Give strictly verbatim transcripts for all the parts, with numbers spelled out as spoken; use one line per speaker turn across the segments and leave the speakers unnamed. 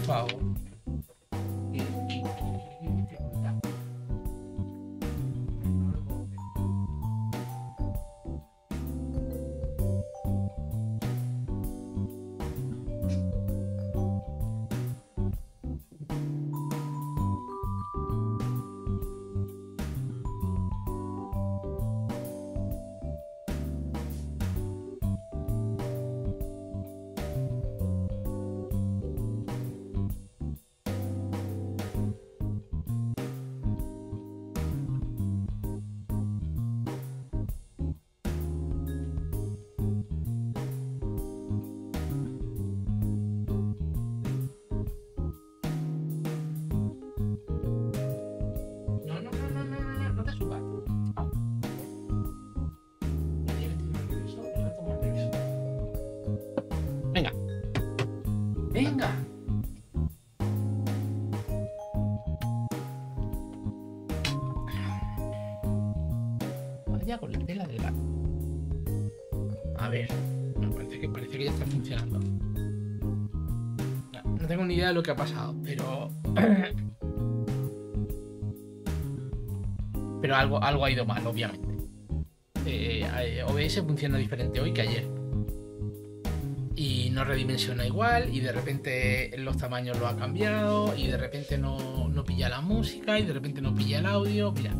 favor. Venga. Vaya con la tela de la... A ver, me parece que parece que ya está funcionando. No, no tengo ni idea de lo que ha pasado, pero... pero algo, algo ha ido mal, obviamente. Eh, O B S funciona diferente hoy que ayer. Y no redimensiona igual, y de repente los tamaños lo ha cambiado, y de repente no, no pilla la música, y de repente no pilla el audio. Mira.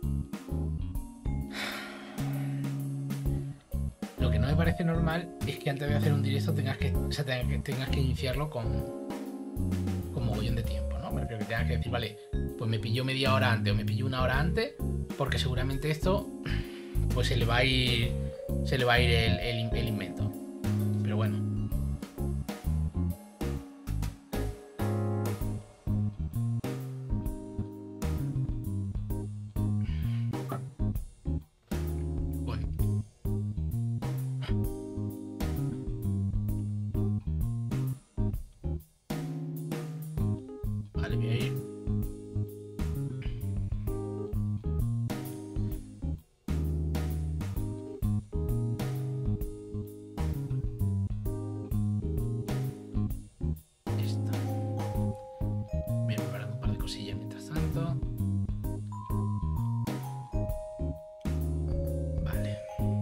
Lo que no me parece normal es que antes de hacer un directo tengas que, o sea, tengas que, tengas que iniciarlo con, con mogollón de tiempo, ¿no? Me refiero que tengas que decir, vale, pues me pilló media hora antes o me pilló una hora antes, porque seguramente esto pues se le va a ir, se le va a ir el, el, el invento. Pero bueno. Vale, voy a ir. Esto. Voy a preparar un par de cosillas mientras tanto. Vale.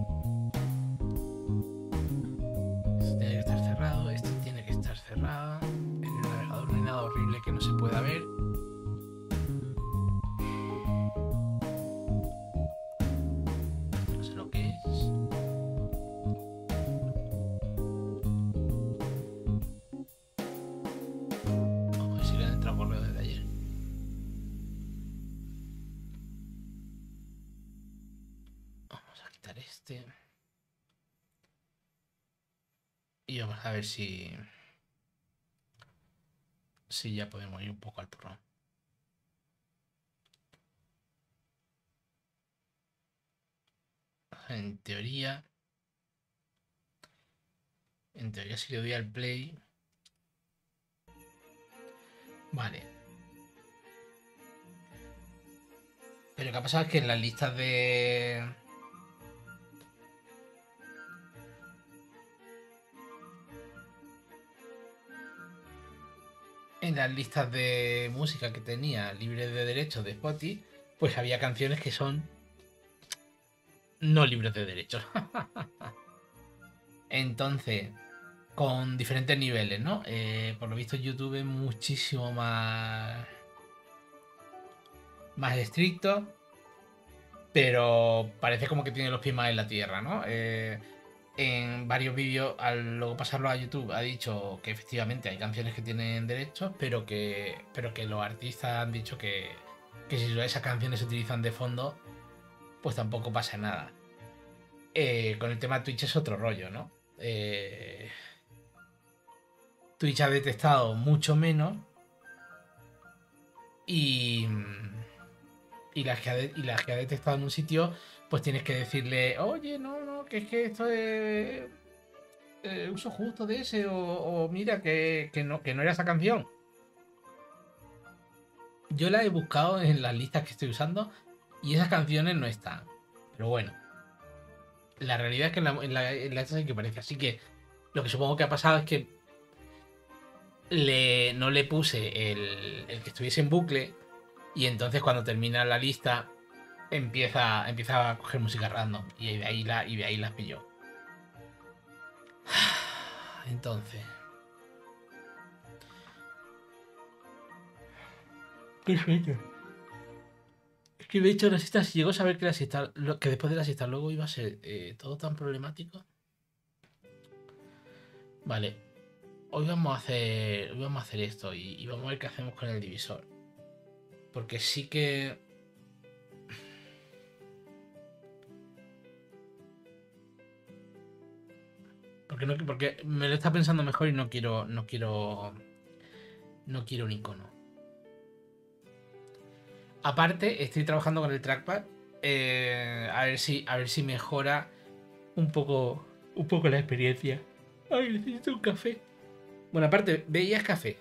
Esto tiene que estar cerrado. Esto tiene que estar cerrado. En el navegador no hay nada horrible que no se pueda ver. No sé lo que es. Vamos a ver si le han entrado correo desde ayer. Vamos a quitar este. Y vamos a ver si... si ya podemos ir un poco al porrón. En teoría... En teoría si le doy al play... Vale. Pero lo que ha pasado es que en las listas de... En las listas de música que tenía libres de derechos de Spotify, pues había canciones que son no libres de derechos. Entonces, con diferentes niveles, ¿no? Eh, por lo visto YouTube es muchísimo más más estricto, pero parece como que tiene los pies más en la tierra, ¿no? Eh, en varios vídeos, al luego pasarlo a YouTube, ha dicho que efectivamente hay canciones que tienen derechos, pero que, pero que los artistas han dicho que, que si esas canciones se utilizan de fondo, pues tampoco pasa nada. Eh, con el tema Twitch es otro rollo, ¿no? Eh, Twitch ha detectado mucho menos y, y, las que ha de, y las que ha detectado en un sitio, pues tienes que decirle, oye, no, no, que es que esto es eh, uso justo de ese, o, o mira que, que, no, que no era esa canción. Yo la he buscado en las listas que estoy usando y esas canciones no están. Pero bueno, la realidad es que en la, en la, en la esta sí que parece. Así que lo que supongo que ha pasado es que le, no le puse el, el que estuviese en bucle. Y entonces cuando termina la lista empieza, empieza a coger música random. Y de ahí, la, y de ahí las pilló. Entonces. ¿Qué sueño? Es que de hecho la siesta, si llego a saber que la siesta, lo- que después de la siesta luego iba a ser eh, todo tan problemático. Vale, hoy vamos a hacer, hoy vamos a hacer esto y, y vamos a ver qué hacemos con el divisor. Porque sí que... Porque, no, porque me lo está pensando mejor y no quiero, no quiero, no quiero un icono. Aparte, estoy trabajando con el trackpad eh, a ver si, a ver si mejora un poco, un poco la experiencia. Ay, necesito un café. Bueno, aparte, ¿veías café?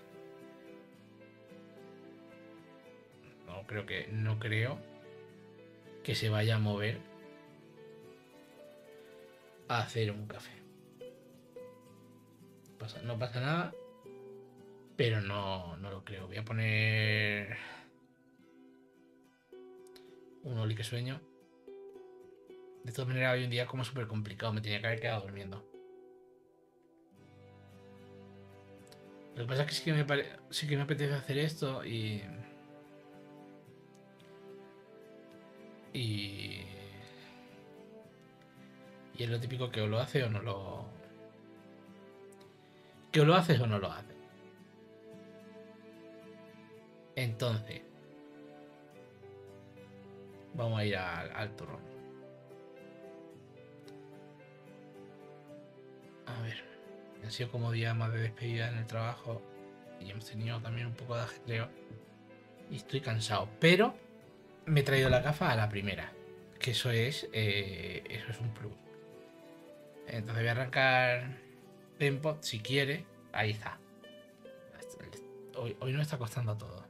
No creo que, no creo que se vaya a mover a hacer un café. Pasa, no pasa nada, pero no, no lo creo. Voy a poner un Oli que sueño. De todas maneras, hoy en día como súper complicado. Me tenía que haber quedado durmiendo. Lo que pasa es que sí que me, pare... sí que me apetece hacer esto y... Y... Y es lo típico que o lo hace o no lo... Que o lo haces o no lo haces. Entonces... Vamos a ir al, al turrón. A ver. Han sido como días más de despedida en el trabajo. Y hemos tenido también un poco de ajetreo. Y estoy cansado. Pero me he traído la gafa a la primera. Que eso es... Eh, eso es un plus. Entonces voy a arrancar Tempot si quiere. Ahí está. Hoy, hoy no está costando todo.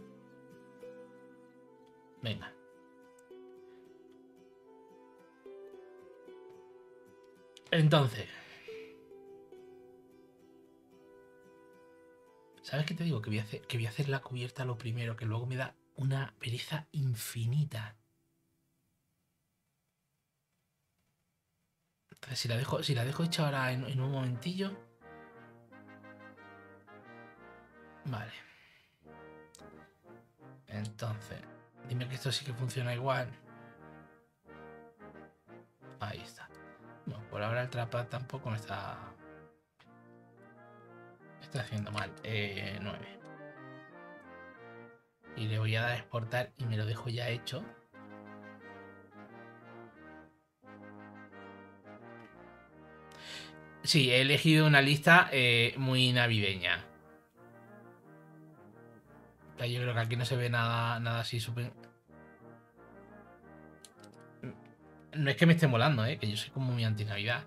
Venga. Entonces. ¿Sabes qué te digo? Que voy a hacer, que voy a hacer la cubierta lo primero, que luego me da una pereza infinita. Entonces, si la dejo, si la dejo hecha ahora en, en un momentillo. Vale. Entonces, dime que esto sí que funciona igual. Ahí está. Bueno, por ahora el trapad tampoco me está... me está haciendo mal. Eh, nueve. Y le voy a dar a exportar y me lo dejo ya hecho. Sí, he elegido una lista eh, muy navideña. Yo creo que aquí no se ve nada, nada así súper... No es que me esté molando, ¿eh? Que yo soy como muy anti-Navidad.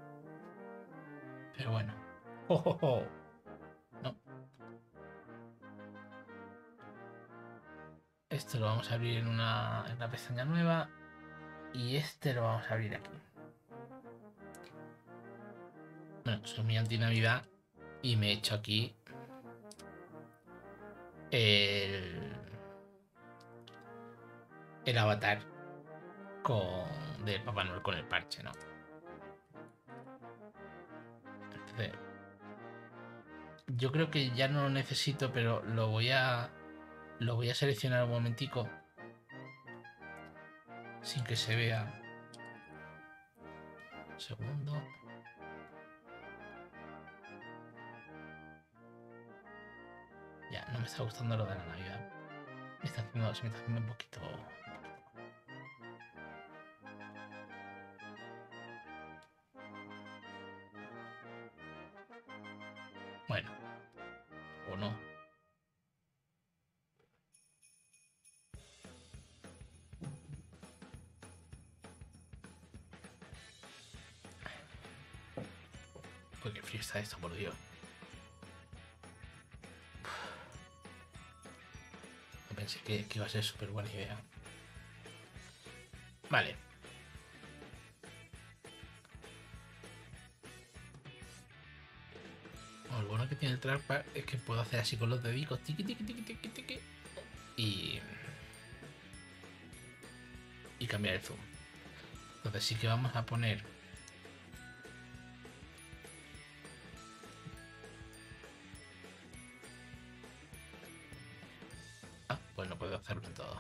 Pero bueno. Oh, oh, oh. No. Esto lo vamos a abrir en una, en una pestaña nueva. Y este lo vamos a abrir aquí. Bueno, soy muy anti-Navidad. Y me he hecho aquí... El... El avatar. Con... De Papá Noel con el parche, ¿no? Entonces... Yo creo que ya no lo necesito, pero lo voy a... Lo voy a seleccionar un momentico. Sin que se vea. Un segundo. Ya, no me está gustando lo de la Navidad. Me está haciendo, se me está haciendo un poquito... Bueno. O no. Pues qué frío está esto, por Dios. No pensé que, que iba a ser súper buena idea. Vale. Lo bueno que tiene el trackpad es que puedo hacer así con los dedicos, tiqui, tiqui, tiqui, tiqui, tiqui, y, y cambiar el zoom. Entonces sí que vamos a poner ah, pues no puedo hacerlo en todo.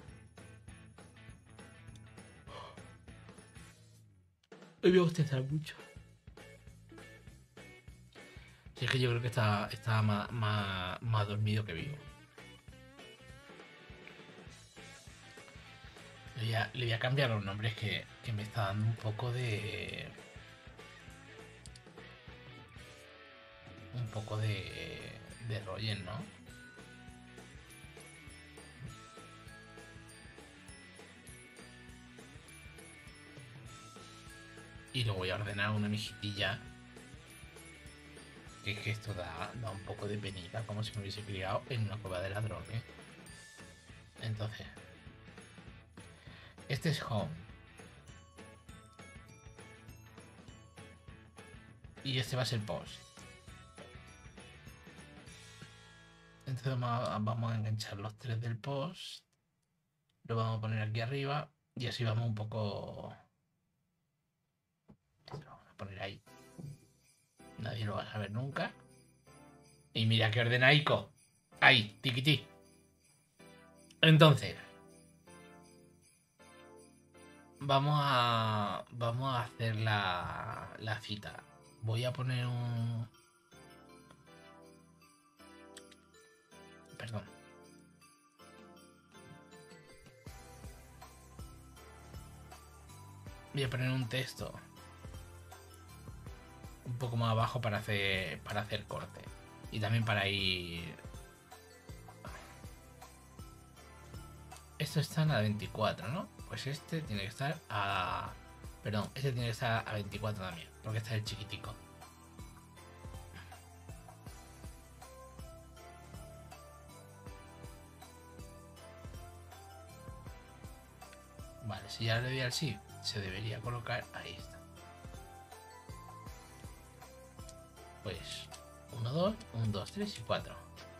Hoy me gusta estar mucho. Si es que yo creo que está, está más, más, más dormido que vivo. Le voy, a, le voy a cambiar los nombres que, que me está dando un poco de... Un poco de... De Roger, ¿no? Y luego voy a ordenar una mijitilla. Que es que esto da, da un poco de penita, como si me hubiese criado en una cueva de ladrones. Entonces, este es home. Y este va a ser post. Entonces vamos a, vamos a enganchar los tres del post. Lo vamos a poner aquí arriba. Y así vamos un poco... Lo vamos a poner ahí. Nadie lo va a saber nunca. Y mira qué ordenaico. Ahí, tiquití. Entonces, vamos a vamos a hacer la, la cita. Voy a poner un... Perdón. Voy a poner un texto un poco más abajo para hacer para hacer corte. Y también para ir... Esto está a veinticuatro, ¿no? Pues este tiene que estar a... Perdón, este tiene que estar a veinticuatro también, porque este es el chiquitico. Vale, si ya le doy al sí, se debería colocar... Ahí está. Pues uno, dos, uno, dos, tres y cuatro.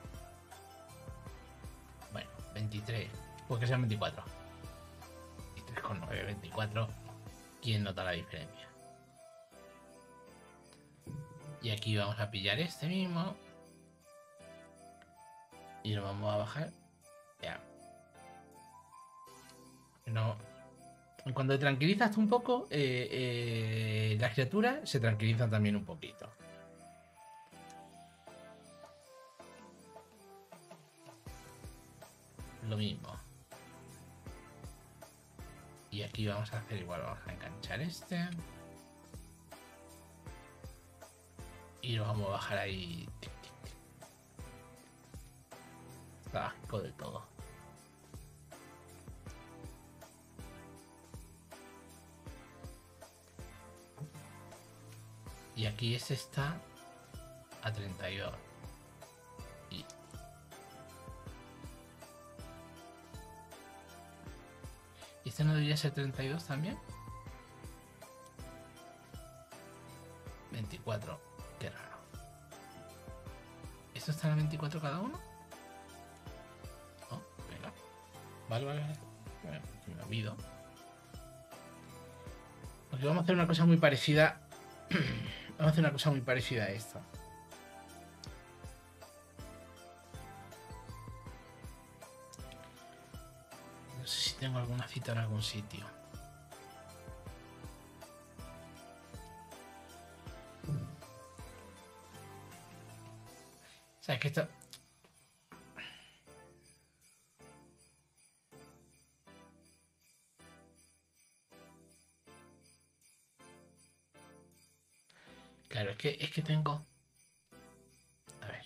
Bueno, veintitrés. Pues que sean veinticuatro. veintitrés con nueve, veinticuatro. ¿Quién nota la diferencia? Y aquí vamos a pillar este mismo. Y lo vamos a bajar. Ya. No. Cuando te tranquilizas un poco, eh, eh, las criaturas se tranquilizan también un poquito. Lo mismo. Y aquí vamos a hacer igual, vamos a enganchar este. Y lo vamos a bajar ahí. Está asco de todo. Y aquí este está a treinta y dos. Y ¿Y este no debería ser treinta y dos también? veinticuatro. Qué raro. ¿Esto está a veinticuatro cada uno? Oh, venga. Vale, vale, vale. Bueno, me olvido. Porque vamos a hacer una cosa muy parecida. Vamos a hacer una cosa muy parecida a esto. No sé si tengo alguna cita en algún sitio. O sea, es que esto... Claro, es que, es que tengo... A ver.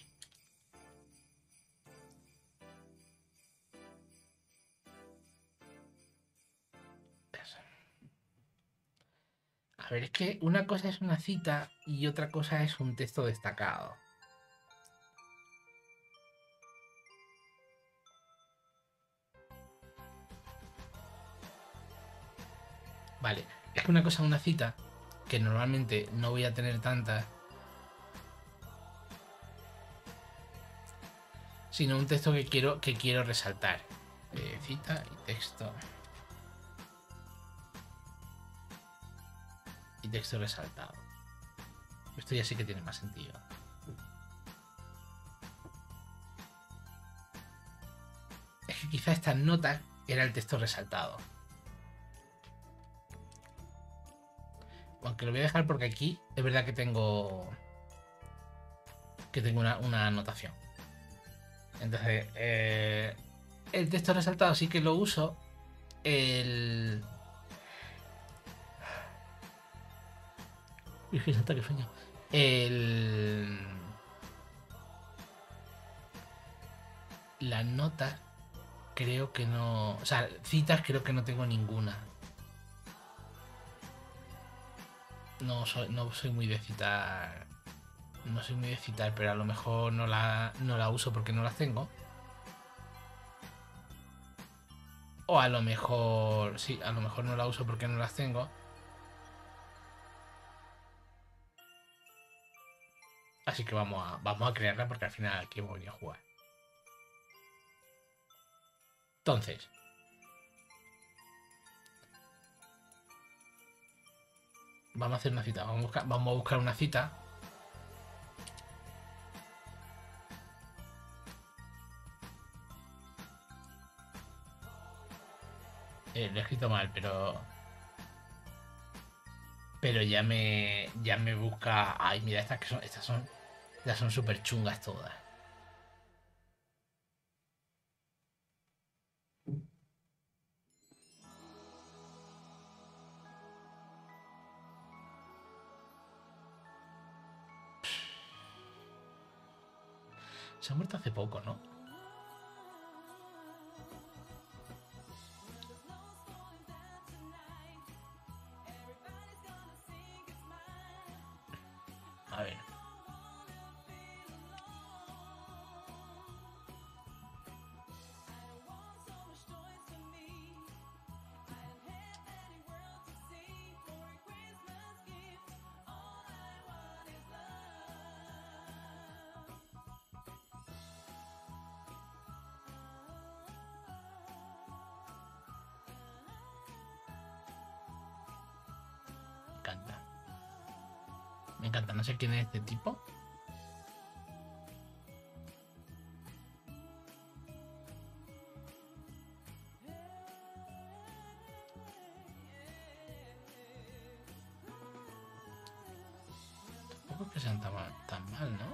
A ver, es que una cosa es una cita y otra cosa es un texto destacado. Vale, es que una cosa es una cita, que normalmente no voy a tener tantas. sino un texto que quiero, que quiero resaltar. Eh, cita y texto. Y texto resaltado. Esto ya sí que tiene más sentido. Es que quizá esta nota era el texto resaltado. Aunque lo voy a dejar porque aquí es verdad que tengo que tengo una, una anotación. Entonces, eh, el texto resaltado sí que lo uso. El... Uy, santa que sueño. El... La nota creo que no... O sea, citas creo que no tengo ninguna. No soy, no soy muy de citar. No soy muy de citar, pero a lo mejor no la, no la uso porque no las tengo. O a lo mejor... Sí, a lo mejor no la uso porque no las tengo. Así que vamos a, vamos a crearla porque al final aquí hemos venido a jugar. Entonces, vamos a hacer una cita. Vamos a buscar, vamos a buscar una cita. Eh, lo he escrito mal, pero. Pero ya me. Ya me busca. Ay, mira, estas que son. Estas son. Estas son súper chungas todas. Se ha muerto hace poco, ¿no? A ver. Me encanta. Me encanta. No sé quién es este tipo. Tampoco es que sean tan mal, tan mal, ¿no?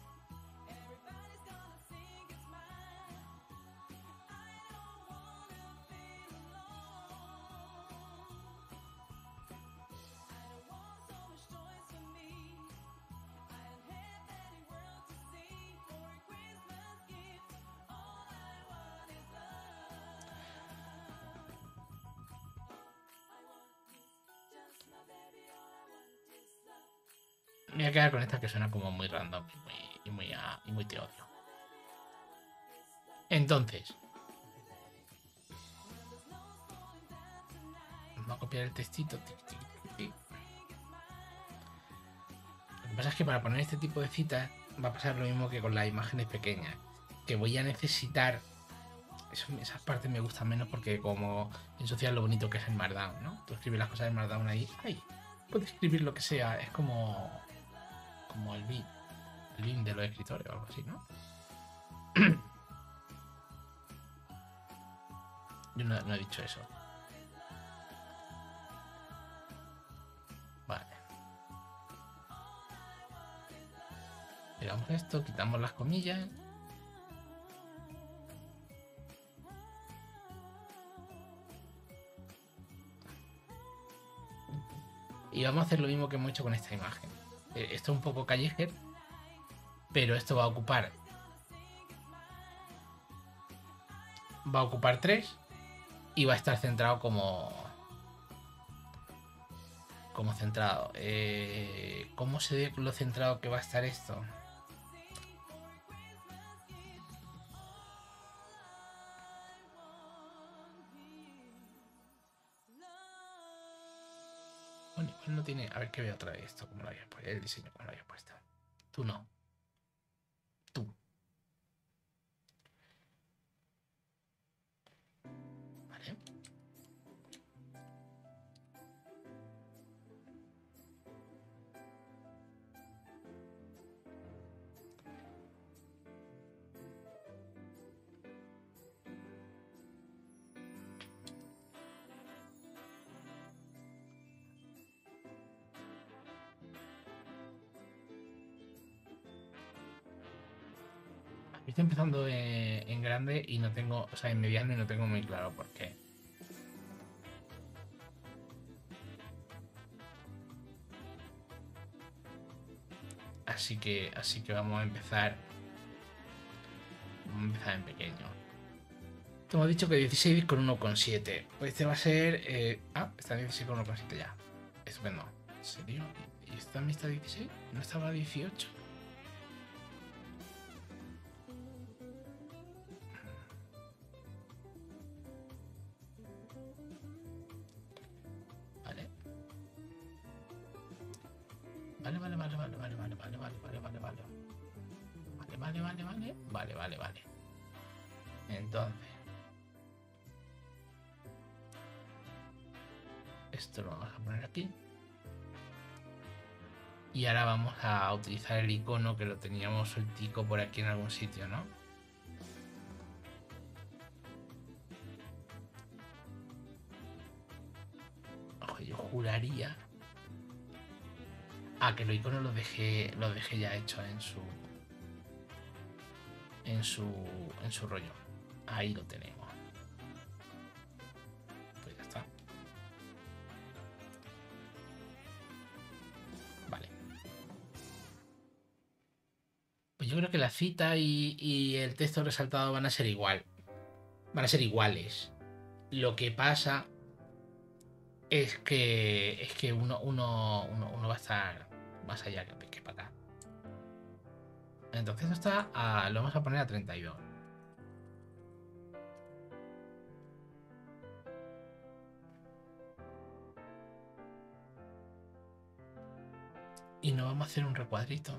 Me voy a quedar con esta que suena como muy random y muy, y muy, a- y muy te odio. Entonces, vamos a copiar el textito. tic, tic, tic, tic. Lo que pasa es que para poner este tipo de citas va a pasar lo mismo que con las imágenes pequeñas. Que voy a necesitar. Eso, esas partes me gustan menos porque como ensuciar lo bonito que es el Markdown, ¿no? Tú escribes las cosas en Markdown ahí. ¡Ay! Puedes escribir lo que sea. Es como. Como el beat. El beat de los escritores o algo así, ¿no? Yo no, no he dicho eso. Vale. Pegamos esto, quitamos las comillas. Y vamos a hacer lo mismo que hemos hecho con esta imagen. Eh, Esto es un poco callejero, pero esto va a ocupar. Va a ocupar tres y va a estar centrado como. Como centrado. Eh, ¿Cómo se ve lo centrado que va a estar esto? Bueno, igual no tiene. A ver qué veo otra vez esto. ¿Cómo lo había puesto? El diseño, ¿cómo lo había puesto? Tú no. Tú. estoy empezando en, en grande y no tengo, o sea, en mediano y no tengo muy claro por qué. Así que, así que vamos a empezar, vamos a empezar en pequeño. Te hemos dicho que dieciséis con uno coma siete. Pues este va a ser, eh, ah, está en dieciséis con uno coma siete ya. Estupendo. ¿En serio? ¿Y esto también está dieciséis? ¿No estaba dieciocho? Vale. Vale, vale, vale, vale, vale, vale, vale, vale, vale, vale, vale. Vale, vale, vale, vale. Vale, vale, vale. Entonces. Esto lo vamos a poner aquí. Y ahora vamos a utilizar el icono que lo teníamos sueltico por aquí en algún sitio, ¿no? Ojo, yo juraría. Ah, que los iconos los dejé, los dejé ya hechos en su. En su. En su rollo. Ahí lo tenemos. Pues ya está. Vale. Pues yo creo que la cita y, y el texto resaltado van a ser igual. Van a ser iguales. Lo que pasa es que. Es que uno, uno, uno, uno va a estar más allá que, que para acá. Entonces esto está a, lo vamos a poner a treinta y dos. Y nos vamos a hacer un recuadrito.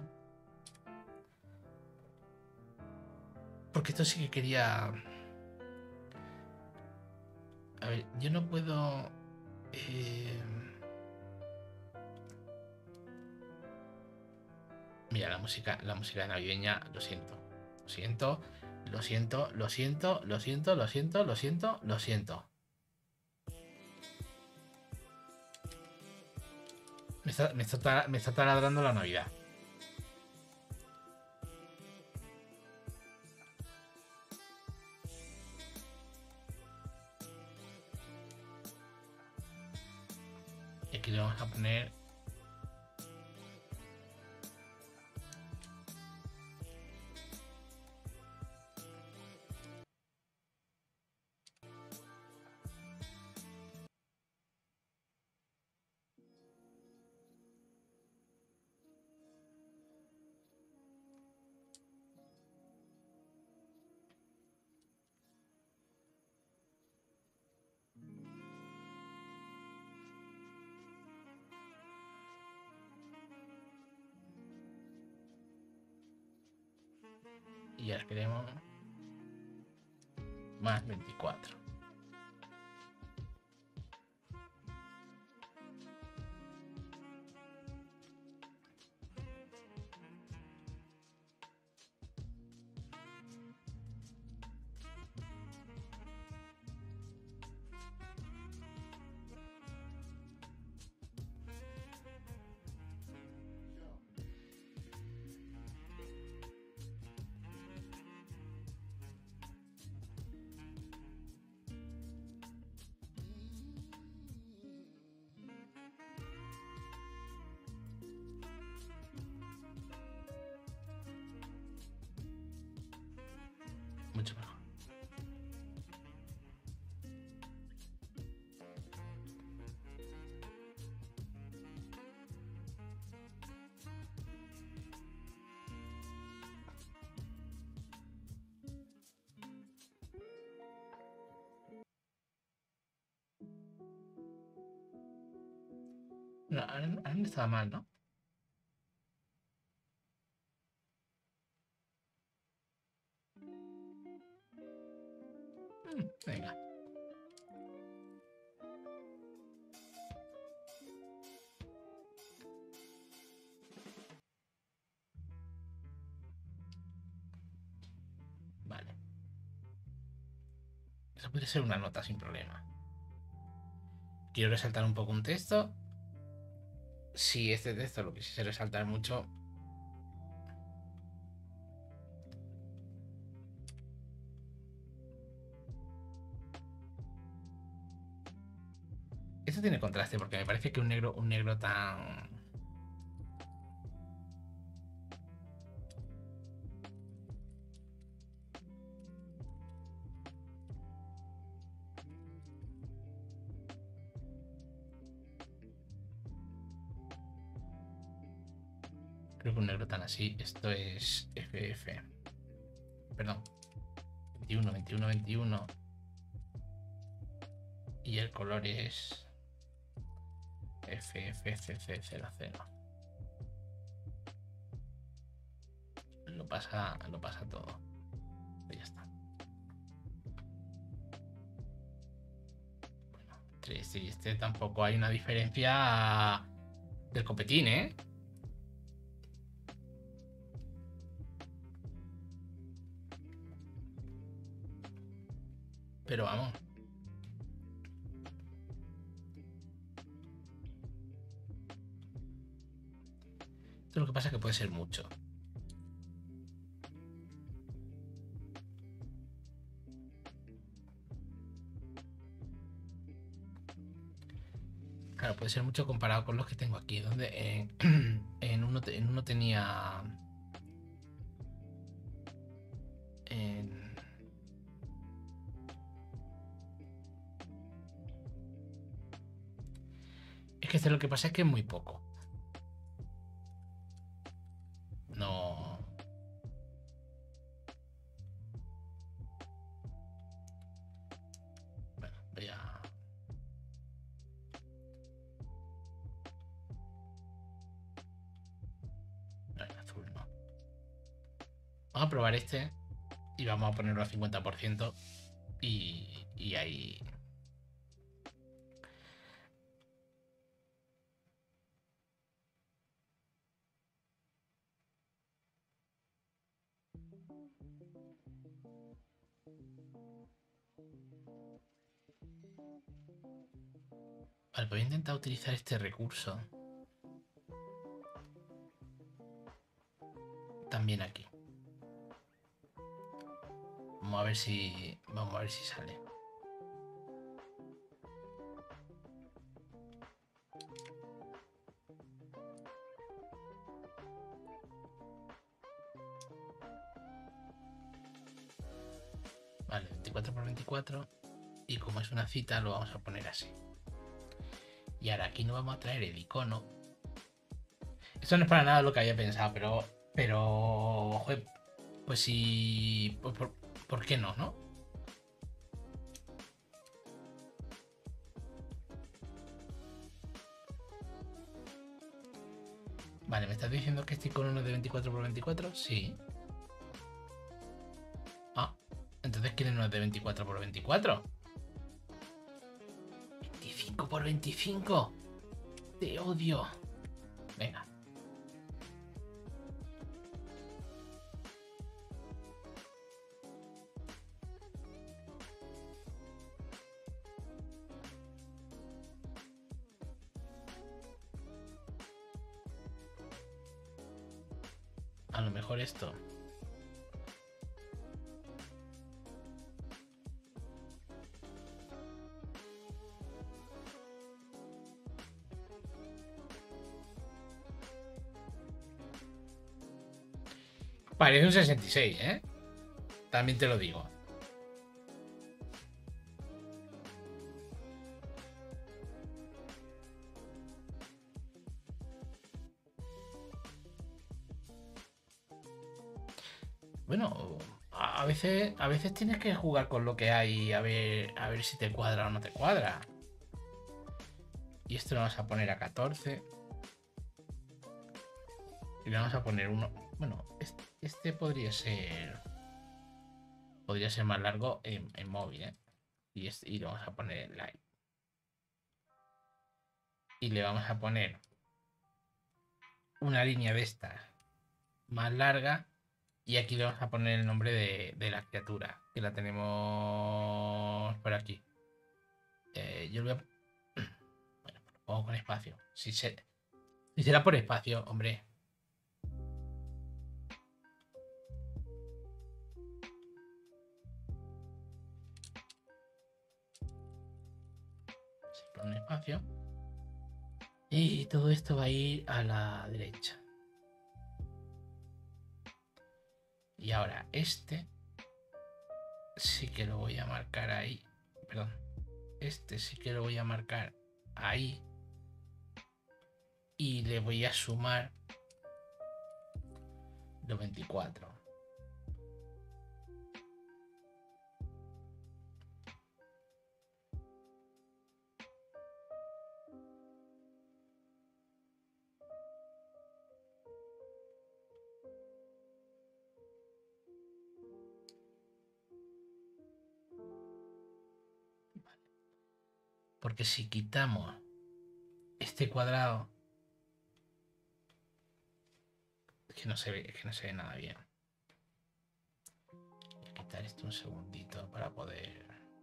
Porque esto sí que quería. A ver, yo no puedo. Eh... Mira, la música, la música navideña, lo siento. Lo siento, lo siento, lo siento, lo siento, lo siento, lo siento, lo siento. Me está, me está, me está taladrando la Navidad. Y aquí le vamos a poner. Y ahora queremos. Más veinticuatro. Mucho mejor. No, ahora ahora no estaba mal, ¿no? Mm, venga. Vale. Eso puede ser una nota sin problema. Quiero resaltar un poco un texto. Si este texto lo quisiese resaltar mucho. esto tiene contraste, porque me parece que un negro, un negro tan... Creo que un negro tan así, esto es F F. Perdón. veintiuno, veintiuno, veintiuno. Y el color es F F C C cero cero. Lo pasa, lo pasa todo. Y ya está. Bueno, entre este y este tampoco hay una diferencia del copetín, ¿eh? Pero vamos. Esto lo que pasa es que puede ser mucho. Claro, puede ser mucho comparado con los que tengo aquí, donde eh, en, uno, en uno tenía... En, es que este lo que pasa es que es muy poco. No... Bueno, voy a... No, en azul no. Vamos a probar este y vamos a ponerlo al cincuenta por ciento y, y ahí... Vale, voy a intentar utilizar este recurso también aquí. Vamos a ver si... Vamos a ver si sale. Vale, veinticuatro por veinticuatro. Y como es una cita, lo vamos a poner así. Y ahora aquí nos vamos a traer el icono. Esto no es para nada lo que había pensado, pero... Pero... Joder, pues si... Pues por, ¿por qué no, no? Vale, ¿me estás diciendo que este icono no es de veinticuatro por veinticuatro? Sí. Ah, entonces ¿quién no es de veinticuatro por veinticuatro? veinticinco por veinticinco. Te odio. Venga. A lo mejor esto. Parece un sesenta y seis, ¿eh? También te lo digo. Bueno, a veces, a veces tienes que jugar con lo que hay a ver, a ver si te cuadra o no te cuadra. Y esto lo vamos a poner a catorce. Y le vamos a poner uno. Bueno, este, este podría ser. Podría ser más largo en, en móvil, ¿eh? Y, este, y le vamos a poner en live. Y le vamos a poner una línea de estas más larga. Y aquí le vamos a poner el nombre de, de la criatura. Que la tenemos por aquí. Eh, yo lo voy a. Bueno, lo pongo con espacio. Si, se, si será por espacio, hombre. un espacio. Y todo esto va a ir a la derecha. Y ahora este sí que lo voy a marcar ahí. Perdón. Este sí que lo voy a marcar ahí. Y le voy a sumar los veinticuatro. Porque si quitamos este cuadrado, es que no se ve, es que no se ve nada bien. Voy a quitar esto un segundito para poder.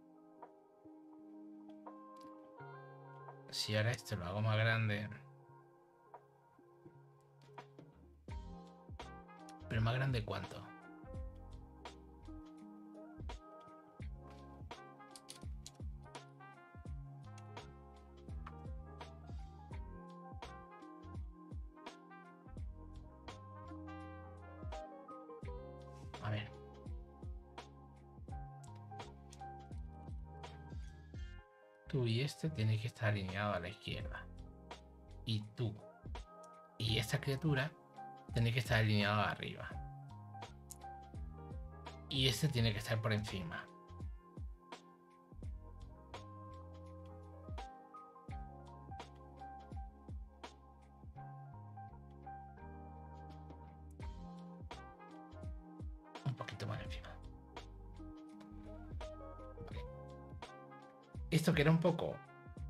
Si ahora esto lo hago más grande. Pero más grande ¿cuánto? A ver. Tú y este tiene que estar alineado a la izquierda. Y tú y esta criatura tiene que estar alineado arriba. Y este tiene que estar por encima. Un poquito más encima. Vale. Esto que era un poco...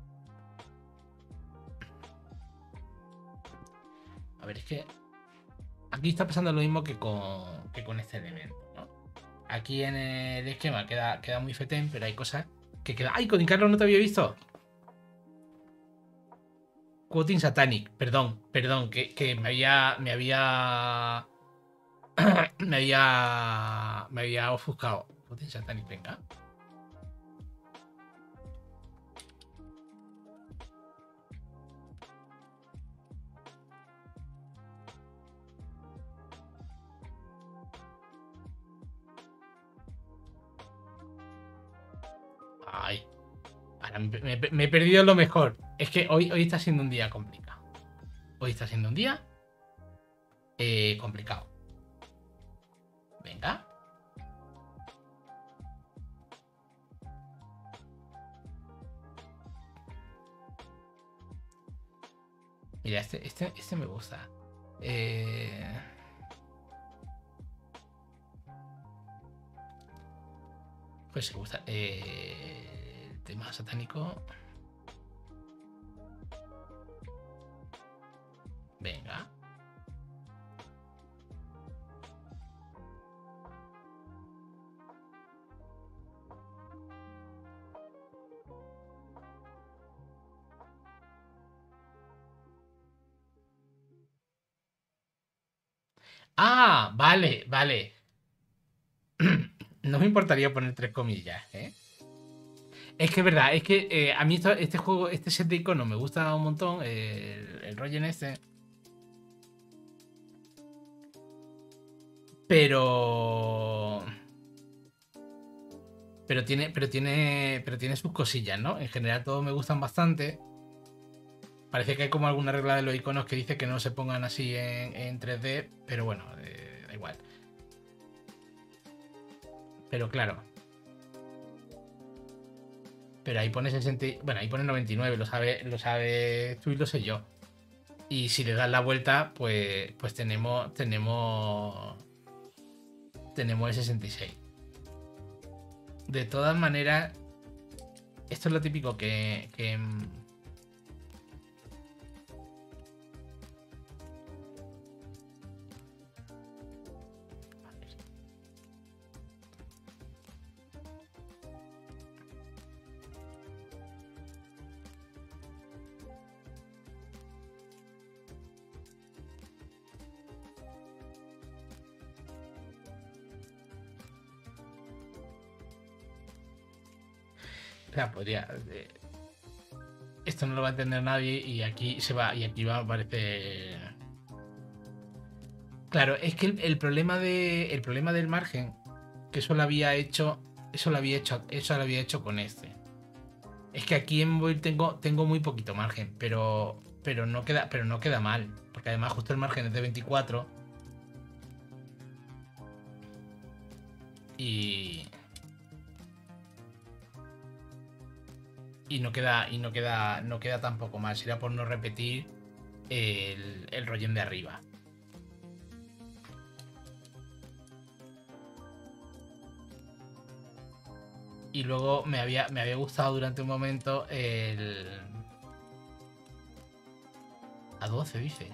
A ver, es que... Aquí está pasando lo mismo que con, que con este elemento, ¿no? Aquí en el esquema queda, queda muy fetén, pero hay cosas que quedan... ¡Ay, con Carlos no te había visto! Quoting Satanic, perdón, perdón, que, que me había... Me había... me había... Me había ofuscado. Quoting Satanic, venga. Ay. Ahora me, me, me he perdido lo mejor. Es que hoy, hoy está siendo un día complicado. Hoy está siendo un día eh, complicado. Venga. Mira, este, este, este me gusta. Eh... Pues se gusta. Eh... El tema satánico. Venga. Ah, vale, vale. No me importaría poner tres comillas, ¿eh? Es que es verdad, es que eh, a mí esto, este juego, este set de iconos me gusta un montón. El, el Roger este. Pero. Pero tiene, pero tiene. Pero tiene sus cosillas, ¿no? En general todos me gustan bastante. Parece que hay como alguna regla de los iconos que dice que no se pongan así en, en tres D, pero bueno, eh, da igual. Pero claro. Pero ahí pone sesenta. Bueno, ahí pone noventa y nueve, lo sabe, lo sabe tú y lo sé yo. Y si le das la vuelta, pues, pues tenemos. Tenemos. Tenemos el sesenta y seis. De todas maneras, esto es lo típico que. que O sea, podría. Eh, esto no lo va a entender nadie y aquí se va, y aquí va a aparecer. Claro, es que el, el problema de. El problema del margen, que eso lo había hecho. Eso lo había hecho. Eso lo había hecho con este. Es que aquí en móvil tengo, tengo muy poquito margen, pero. Pero no queda. Pero no queda mal. Porque además justo el margen es de veinticuatro. Y. Y no queda. Y no queda. No queda tampoco mal. Sería por no repetir el, el rollén de arriba. Y luego me había, me había gustado durante un momento el. A doce, dice.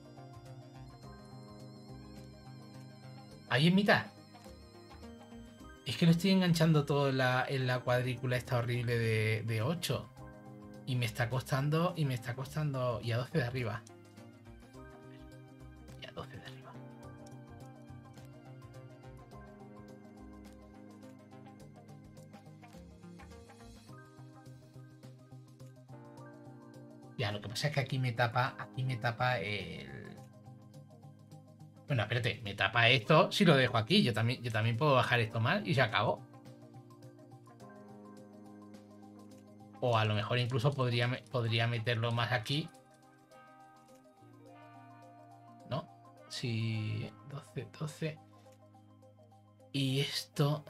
Ahí en mitad. Es que lo estoy enganchando todo en la, en la cuadrícula esta horrible de, de ocho. Y me está costando. Y me está costando. Y a doce de arriba. Y a doce de arriba. Ya, lo que pasa es que aquí me tapa. Aquí me tapa el. Bueno, espérate, me tapa esto si lo dejo aquí. Yo también, yo también puedo bajar esto más y se acabó. O a lo mejor incluso podría, podría meterlo más aquí. ¿No? Si. doce, doce. Y esto.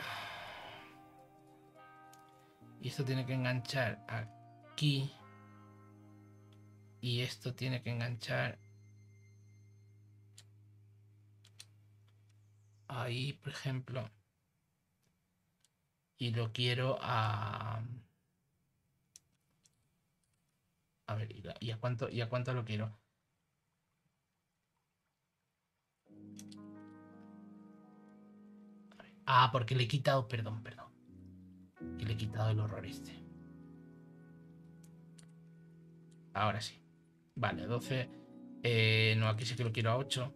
Y esto tiene que enganchar aquí. Y esto tiene que enganchar ahí, por ejemplo. Y lo quiero a. A ver, ¿y a cuánto, y a cuánto lo quiero? Ah, porque le he quitado, perdón, perdón. Que le he quitado el horror este. Ahora sí. Vale, doce. Eh, no, aquí sí que lo quiero a ocho.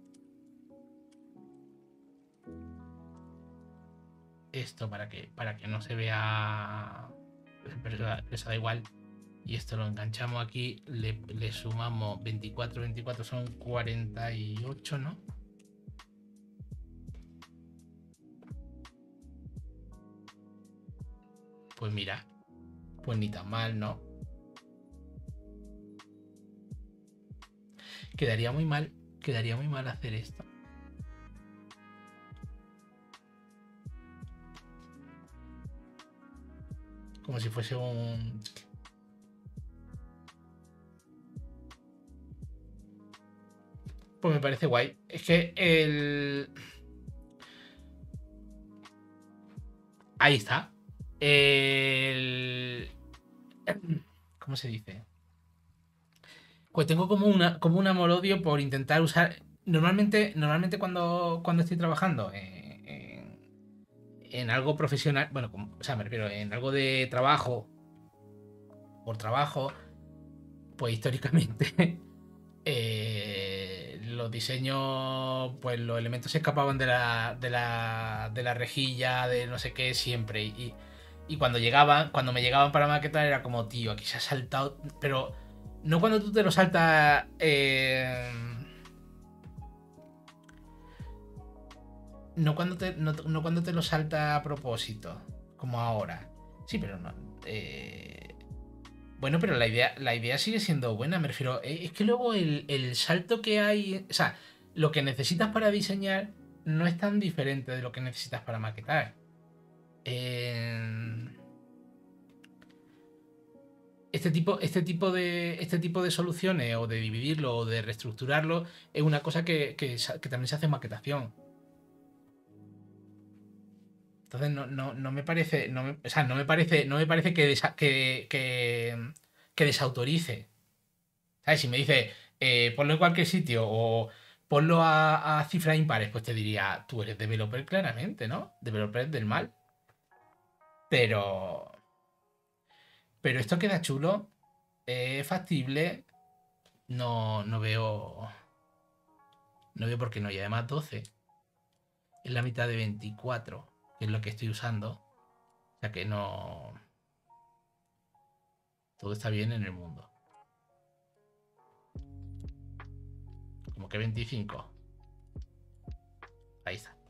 Esto para que, para que no se vea. Pero eso, eso da igual. Y esto lo enganchamos aquí. Le, le sumamos veinticuatro. veinticuatro son cuarenta y ocho, ¿no? Pues mira. Pues ni tan mal, ¿no? Quedaría muy mal. Quedaría muy mal hacer esto. Como si fuese un. Pues me parece guay. Es que el. Ahí está. El. ¿Cómo se dice? Pues tengo como una, como un amor-odio por intentar usar. Normalmente, normalmente cuando, cuando estoy trabajando en, en, en algo profesional, bueno, como, o sea, me refiero en algo de trabajo, por trabajo, pues históricamente eh, los diseños, pues los elementos se escapaban de la, de la, de la rejilla, de no sé qué, siempre. Y, y cuando llegaban, cuando me llegaban para maquetar era como, tío, aquí se ha saltado, pero no cuando tú te lo saltas. Eh, no, cuando te, no, no cuando te lo salta a propósito, como ahora. Sí, pero no. Eh, bueno, pero la idea, la idea sigue siendo buena, me refiero. eh, Es que luego el, el salto que hay. O sea, lo que necesitas para diseñar no es tan diferente de lo que necesitas para maquetar. Eh, este tipo, este, tipo de, este tipo de soluciones, o de dividirlo, o de reestructurarlo, es una cosa que, que, que también se hace en maquetación. Entonces no, no, no me parece. No me, o sea, no me parece. No me parece que, desa, que, que, que desautorice. ¿Sabes? Si me dice eh, ponlo en cualquier sitio o ponlo a, a cifras impares, pues te diría, tú eres developer claramente, ¿no? Developer del mal. Pero. Pero esto queda chulo. Es factible. No, no veo. No veo por qué no. Y además doce es la mitad de veinticuatro, que es lo que estoy usando. O sea que no. Todo está bien en el mundo. Como que veinticinco. Ahí está.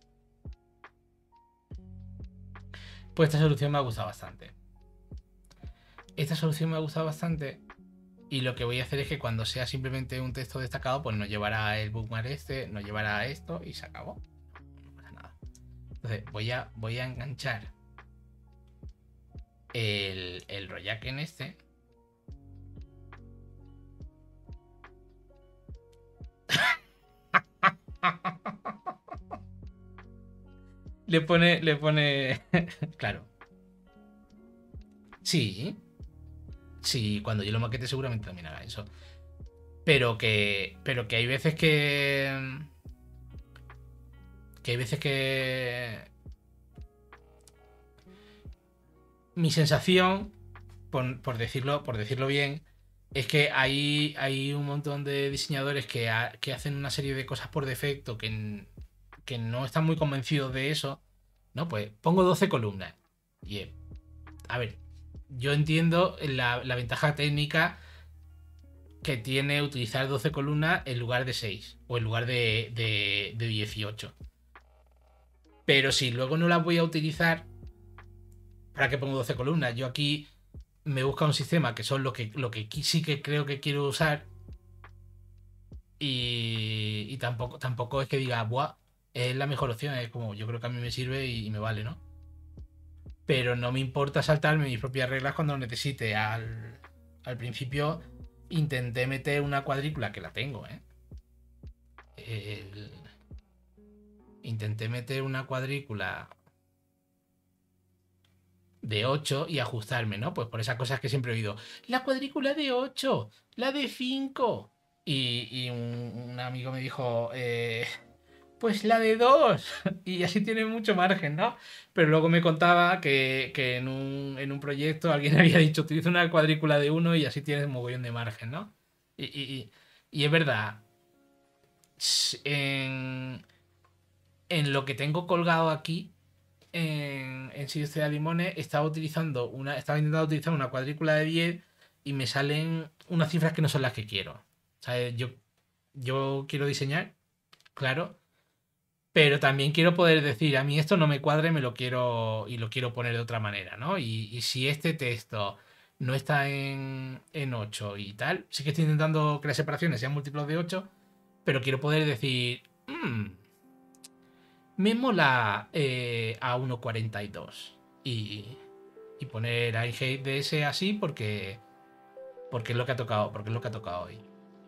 Pues esta solución me ha gustado bastante. Esta solución me ha gustado bastante. Y lo que voy a hacer es que cuando sea simplemente un texto destacado, pues nos llevará el bookmark este, nos llevará a esto y se acabó. No pasa nada. Entonces voy a, voy a enganchar el, el rollac en este. Le pone, le pone, claro. Sí, sí, cuando yo lo maquete seguramente también haga eso. Pero que, pero que hay veces que, que hay veces que mi sensación, por, por decirlo, por decirlo bien, es que hay, hay un montón de diseñadores que, ha, que hacen una serie de cosas por defecto que, que no están muy convencidos de eso. No, pues pongo doce columnas. Y, eh, a ver, yo entiendo la, la ventaja técnica que tiene utilizar doce columnas en lugar de seis o en lugar de, de, de dieciocho. Pero si luego no las voy a utilizar, ¿para qué pongo doce columnas? Yo aquí me busca un sistema que son lo que, lo que sí que creo que quiero usar. Y, y tampoco, tampoco es que diga, buah, es la mejor opción. Es como, yo creo que a mí me sirve y, y me vale, ¿no? Pero no me importa saltarme mis propias reglas cuando lo necesite. Al, al principio intenté meter una cuadrícula que la tengo, ¿eh? El, intenté meter una cuadrícula de ocho y ajustarme, ¿no? Pues por esas cosas que siempre he oído. La cuadrícula de ocho, la de cinco. Y, y un, un, amigo me dijo, eh, pues la de dos. Y así tiene mucho margen, ¿no? Pero luego me contaba que, que en, un, en un proyecto alguien había dicho, utiliza una cuadrícula de uno y así tienes un mogollón de margen, ¿no? Y, y, y es verdad. En, en lo que tengo colgado aquí, en, en Sitios de Limones, estaba utilizando una, estaba intentando utilizar una cuadrícula de diez y me salen unas cifras que no son las que quiero. O sea, yo, yo quiero diseñar, claro, pero también quiero poder decir, a mí esto no me cuadre, me lo quiero y lo quiero poner de otra manera, ¿no? Y, y si este texto no está en, en ocho y tal, sí que estoy intentando que las separaciones sean múltiplos de ocho, pero quiero poder decir, mmm, me mola eh, a uno cuarenta y dos y, y poner a ds así porque porque es lo que ha tocado, porque es lo que ha tocado hoy.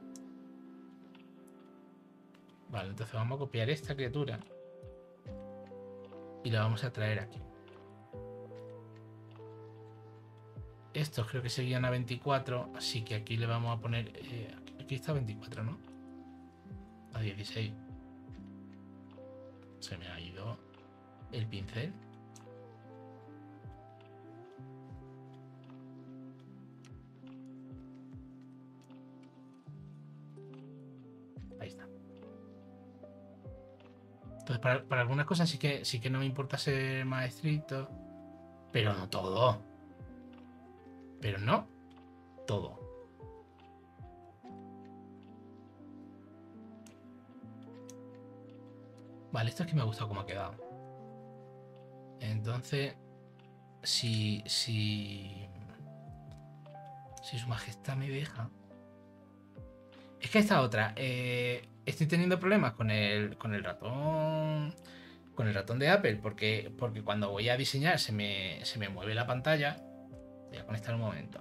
Vale, entonces vamos a copiar esta criatura y la vamos a traer aquí. Estos creo que seguían a veinticuatro, así que aquí le vamos a poner eh, aquí está veinticuatro, ¿no? A dieciséis. Se me ha ido el pincel. Ahí está. Entonces, para, para algunas cosas sí que, sí que no me importa ser más estricto, pero no todo. Pero no todo. Vale, esto es que me ha gustado cómo ha quedado. Entonces, si, si, si su majestad me deja... Es que esta otra, eh, estoy teniendo problemas con el, con el ratón, con el ratón de Apple, porque, porque cuando voy a diseñar se me, se me mueve la pantalla. Voy a conectar un momento.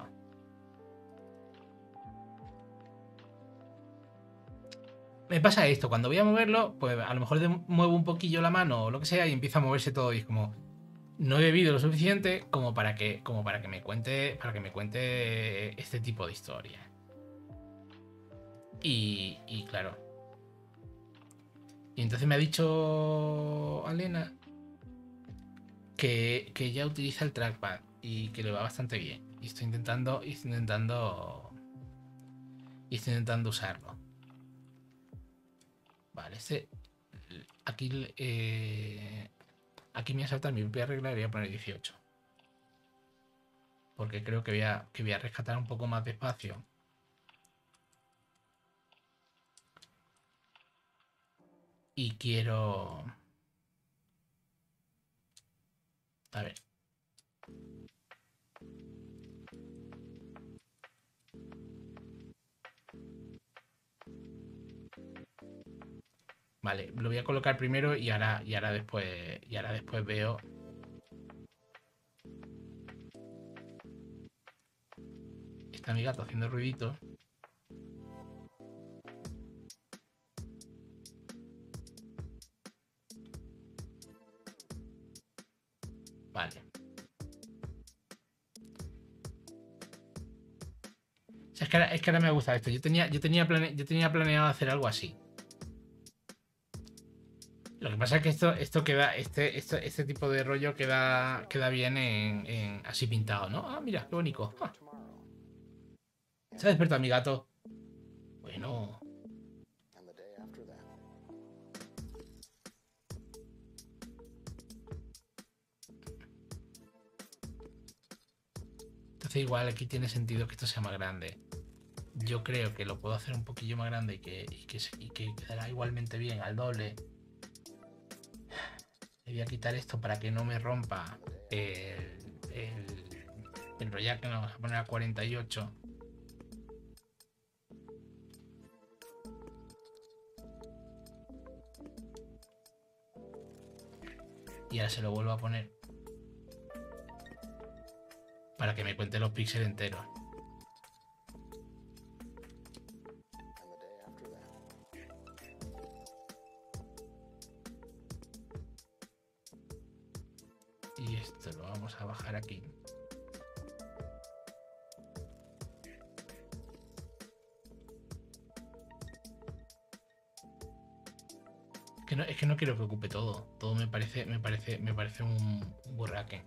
Me pasa esto, cuando voy a moverlo, pues a lo mejor muevo un poquillo la mano o lo que sea y empieza a moverse todo y es como no he bebido lo suficiente como para que, como para que me cuente, para que me cuente este tipo de historia. Y, y claro. Y entonces me ha dicho Alena que, que ella utiliza el trackpad y que le va bastante bien. Y estoy intentando, y estoy intentando, y estoy intentando usarlo. Vale, este, aquí, eh, aquí me ha saltado mi propia regla y voy a poner dieciocho. porque creo que voy a, que voy a rescatar un poco más de espacio. Y quiero... A ver. Vale, lo voy a colocar primero y ahora, y ahora después. Y ahora después veo. Está mi gato haciendo ruidito. Vale. O sea, es, que ahora, es que ahora me gusta esto. Yo tenía, yo, tenía plane, yo tenía planeado hacer algo así. Lo que pasa es que esto, esto queda, este, esto, este tipo de rollo queda, queda bien en, en así pintado, ¿no? Ah, mira, qué bonito. Ah, se ha despertado mi gato. Bueno. Entonces igual aquí tiene sentido que esto sea más grande. Yo creo que lo puedo hacer un poquillo más grande y que, y que, y que quedará igualmente bien al doble. Le voy a quitar esto para que no me rompa el, el, el rollo, que nos vamos a poner a cuarenta y ocho. Y ahora se lo vuelvo a poner para que me cuente los píxeles enteros. Y esto lo vamos a bajar aquí. Es que no, es que no quiero que ocupe todo. Todo me parece, me parece, me parece un, un burraque.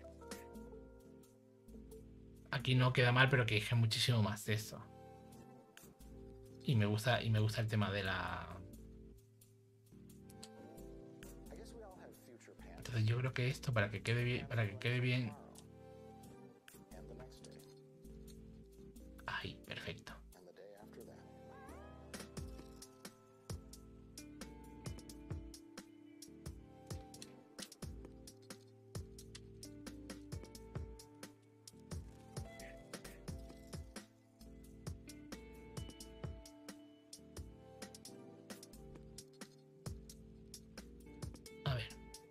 Aquí no queda mal, pero que dije muchísimo más de esto. Y me gusta, y me gusta el tema de la. Entonces yo creo que esto, para que quede bien, para que quede bien. Ahí, perfecto. A ver.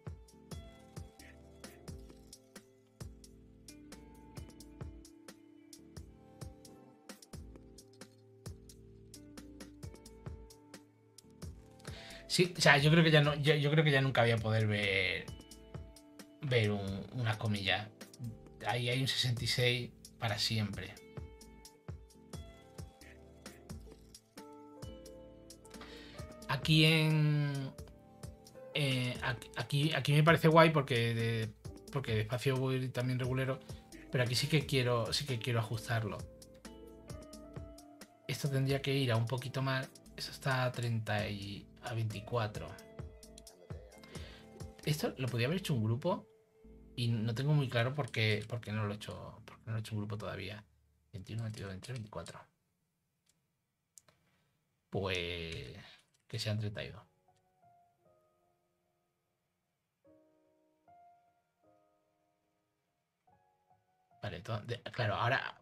Sí, o sea, yo creo que ya no, yo, yo creo que ya nunca voy a poder ver ver un, unas comillas. Ahí hay un sesenta y seis para siempre. Aquí en eh, aquí, aquí me parece guay porque de, porque despacio voy también regulero, pero aquí sí que quiero sí que quiero ajustarlo. Esto tendría que ir a un poquito más. Eso está a treinta y a veinticuatro. Esto lo podría haber hecho un grupo y no tengo muy claro por qué, por qué no lo he hecho, porque no lo he hecho un grupo todavía. veintiuno, veintidós, veintitrés, veinticuatro. Pues que sean treinta y dos. Vale, entonces, claro, ahora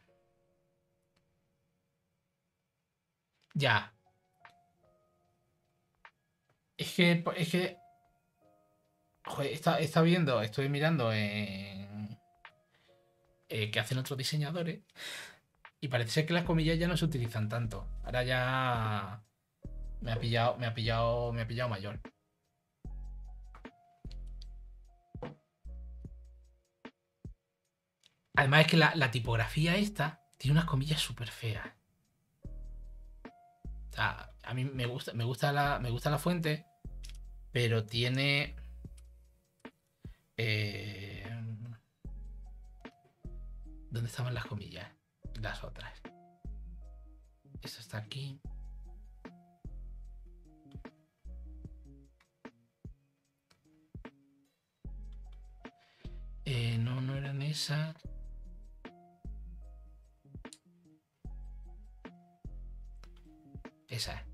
ya. Es que, es que, joder, está, está viendo, estoy mirando en, eh, que hacen otros diseñadores y parece ser que las comillas ya no se utilizan tanto. Ahora ya me ha pillado, me ha pillado, me ha pillado mayor. Además es que la, la tipografía esta tiene unas comillas súper feas. O sea, a mí me gusta, me gusta la, me gusta la fuente, pero tiene. Eh, ¿Dónde estaban las comillas? Las otras. Esto está aquí. Eh, no, no eran esas. Esa es.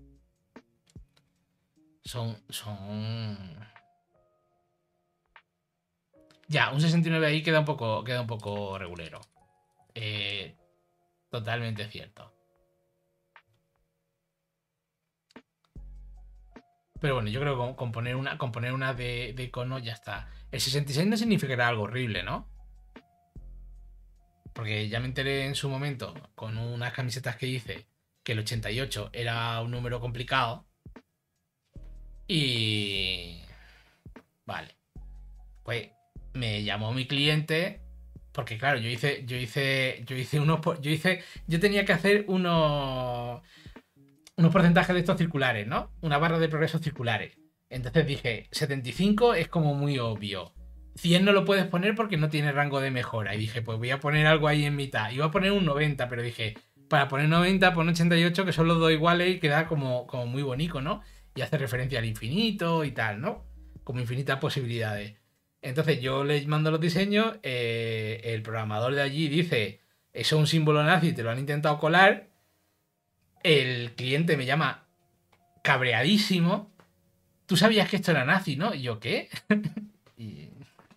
Son. Son. Ya, un sesenta y nueve ahí queda un poco. Queda un poco regulero. Eh, totalmente cierto. Pero bueno, yo creo que con, con poner una, con poner una de, de icono ya está. El sesenta y seis no significará algo horrible, ¿no? Porque ya me enteré en su momento con unas camisetas que hice que el ochenta y ocho era un número complicado. Y... Vale. Pues me llamó mi cliente porque claro, yo hice yo hice yo hice unos yo hice yo tenía que hacer unos unos porcentajes de estos circulares, ¿no? Una barra de progreso circulares. Entonces dije, setenta y cinco es como muy obvio. cien no lo puedes poner porque no tiene rango de mejora. Y dije, pues voy a poner algo ahí en mitad. Iba a poner un noventa, pero dije, para poner noventa, pon ochenta y ocho, que son los dos iguales y queda como, como muy bonito, ¿no? Y hace referencia al infinito y tal, ¿no? Como infinitas posibilidades. Entonces yo les mando los diseños, eh, el programador de allí dice, eso es un símbolo nazi, te lo han intentado colar. El cliente me llama cabreadísimo. Tú sabías que esto era nazi, ¿no? Y yo, ¿qué? Y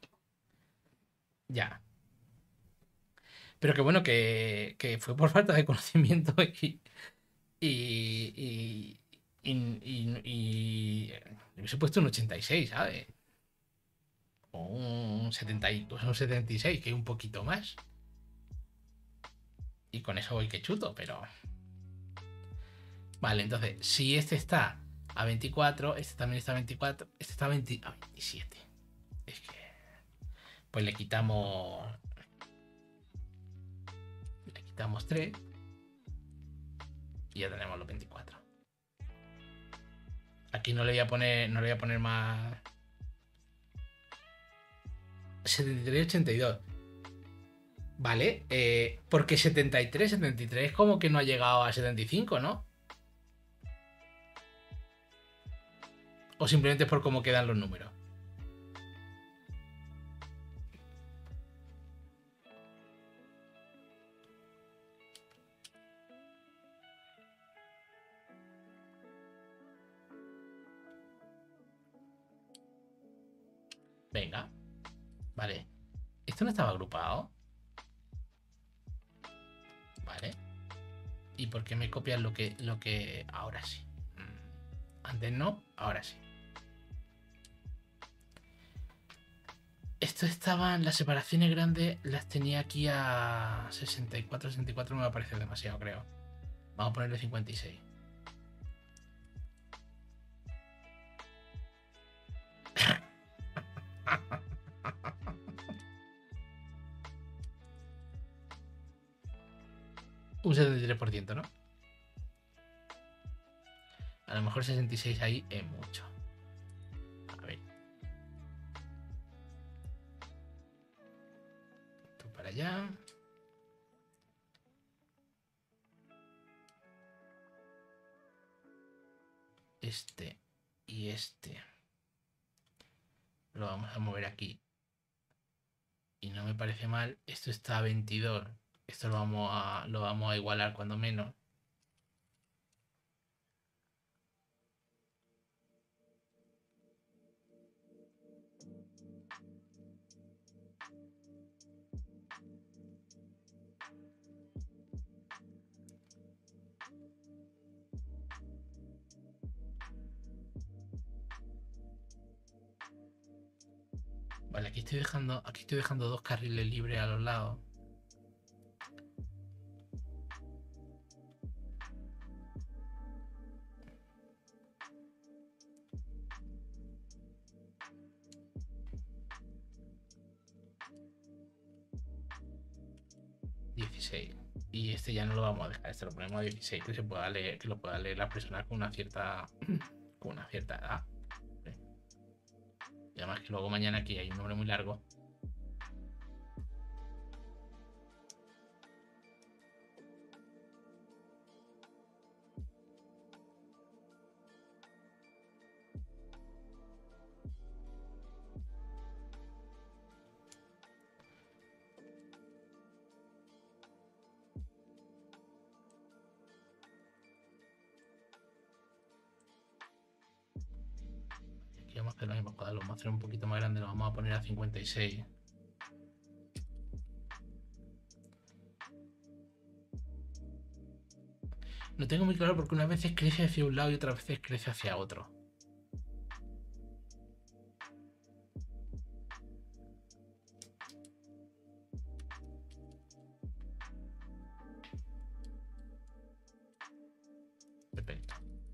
ya. Pero que bueno, que, que fue por falta de conocimiento y. Y. Y. Y, y, y le hubiese puesto un ochenta y seis, ¿sabes? O un setenta y, pues un setenta y seis, que es un poquito más. Y con eso voy que chuto, pero. Vale, entonces, si este está a veinticuatro, este también está a veinticuatro, este está a, veinte, a veintisiete. Es que. Pues le quitamos. Le quitamos tres. Y ya tenemos los veinticuatro. Aquí no le voy a poner. No le voy a poner más. setenta y tres, ochenta y dos. Vale, eh, porque setenta y tres, setenta y tres como que no ha llegado a setenta y cinco, ¿no? O simplemente es por cómo quedan los números. Venga, vale. ¿Esto no estaba agrupado? Vale. ¿Y por qué me copias lo que, lo que ahora sí? Antes no, ahora sí. Esto estaban, las separaciones grandes las tenía aquí a sesenta y cuatro, sesenta y cuatro no me parece demasiado, creo. Vamos a ponerle cincuenta y seis. Un setenta y tres por ciento, ¿no? A lo mejor sesenta y seis ahí es mucho. A ver. Esto para allá. Este y este. Lo vamos a mover aquí. Y no me parece mal. Esto está a veintidós. Esto lo vamos a, lo vamos a igualar cuando menos. Vale, aquí estoy dejando, aquí estoy dejando dos carriles libres a los lados. dieciséis. Y este ya no lo vamos a dejar, este lo ponemos a dieciséis, que se pueda leer, que lo pueda leer la persona con una cierta. Con una cierta edad. Y además que luego mañana aquí hay un nombre muy largo. joder, lo vamos a hacer un poquito más grande, lo vamos a poner a cincuenta y seis. No tengo muy claro porque unas veces crece hacia un lado y otras veces crece hacia otro. Perfecto.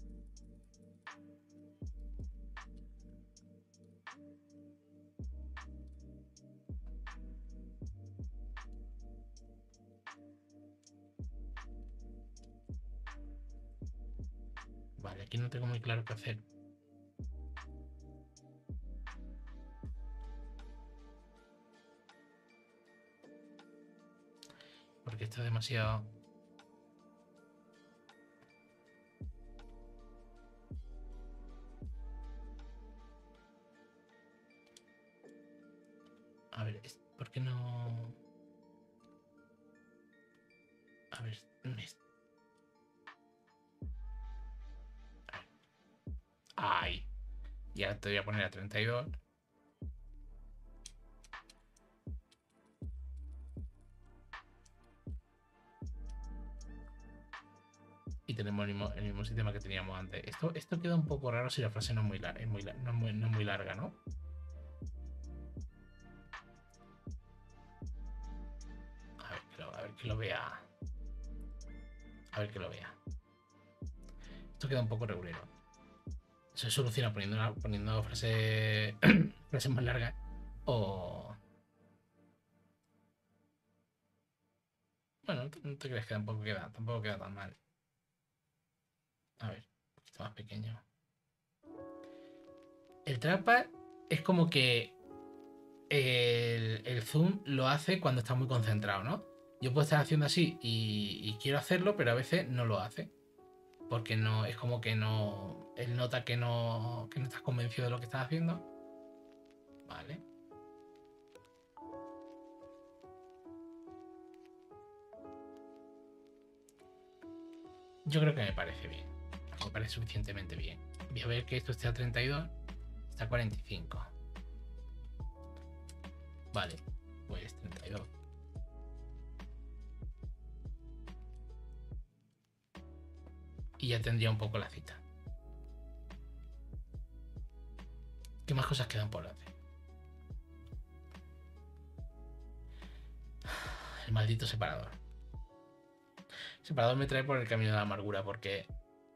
Vale, aquí no tengo muy claro qué hacer. Porque esto es demasiado... A ver, ¿por qué no...? A ver, me... ¡Ay! Y ahora te voy a poner a treinta y dos. Y tenemos el mismo, el mismo sistema que teníamos antes. Esto, esto queda un poco raro si la frase no es muy, lar es muy, no es muy, no es muy larga, ¿no? A ver, que lo, a ver que lo vea. A ver que lo vea. Esto queda un poco regulero. Se soluciona poniendo, una, poniendo frases frase más largas o... Bueno, no te crees que tampoco queda, tampoco queda tan mal. A ver, un poquito más pequeño. El trackpad es como que el, el zoom lo hace cuando está muy concentrado, ¿no? Yo puedo estar haciendo así y, y quiero hacerlo, pero a veces no lo hace. Porque no, es como que no. Él nota que no. Que no estás convencido de lo que estás haciendo. Vale. Yo creo que me parece bien. Me parece suficientemente bien. Voy a ver que esto esté a treinta y dos. Está a cuarenta y cinco. Vale. Pues treinta y dos. Y ya tendría un poco la cita. ¿Qué más cosas quedan por hacer? El maldito separador. El separador me trae por el camino de la amargura porque...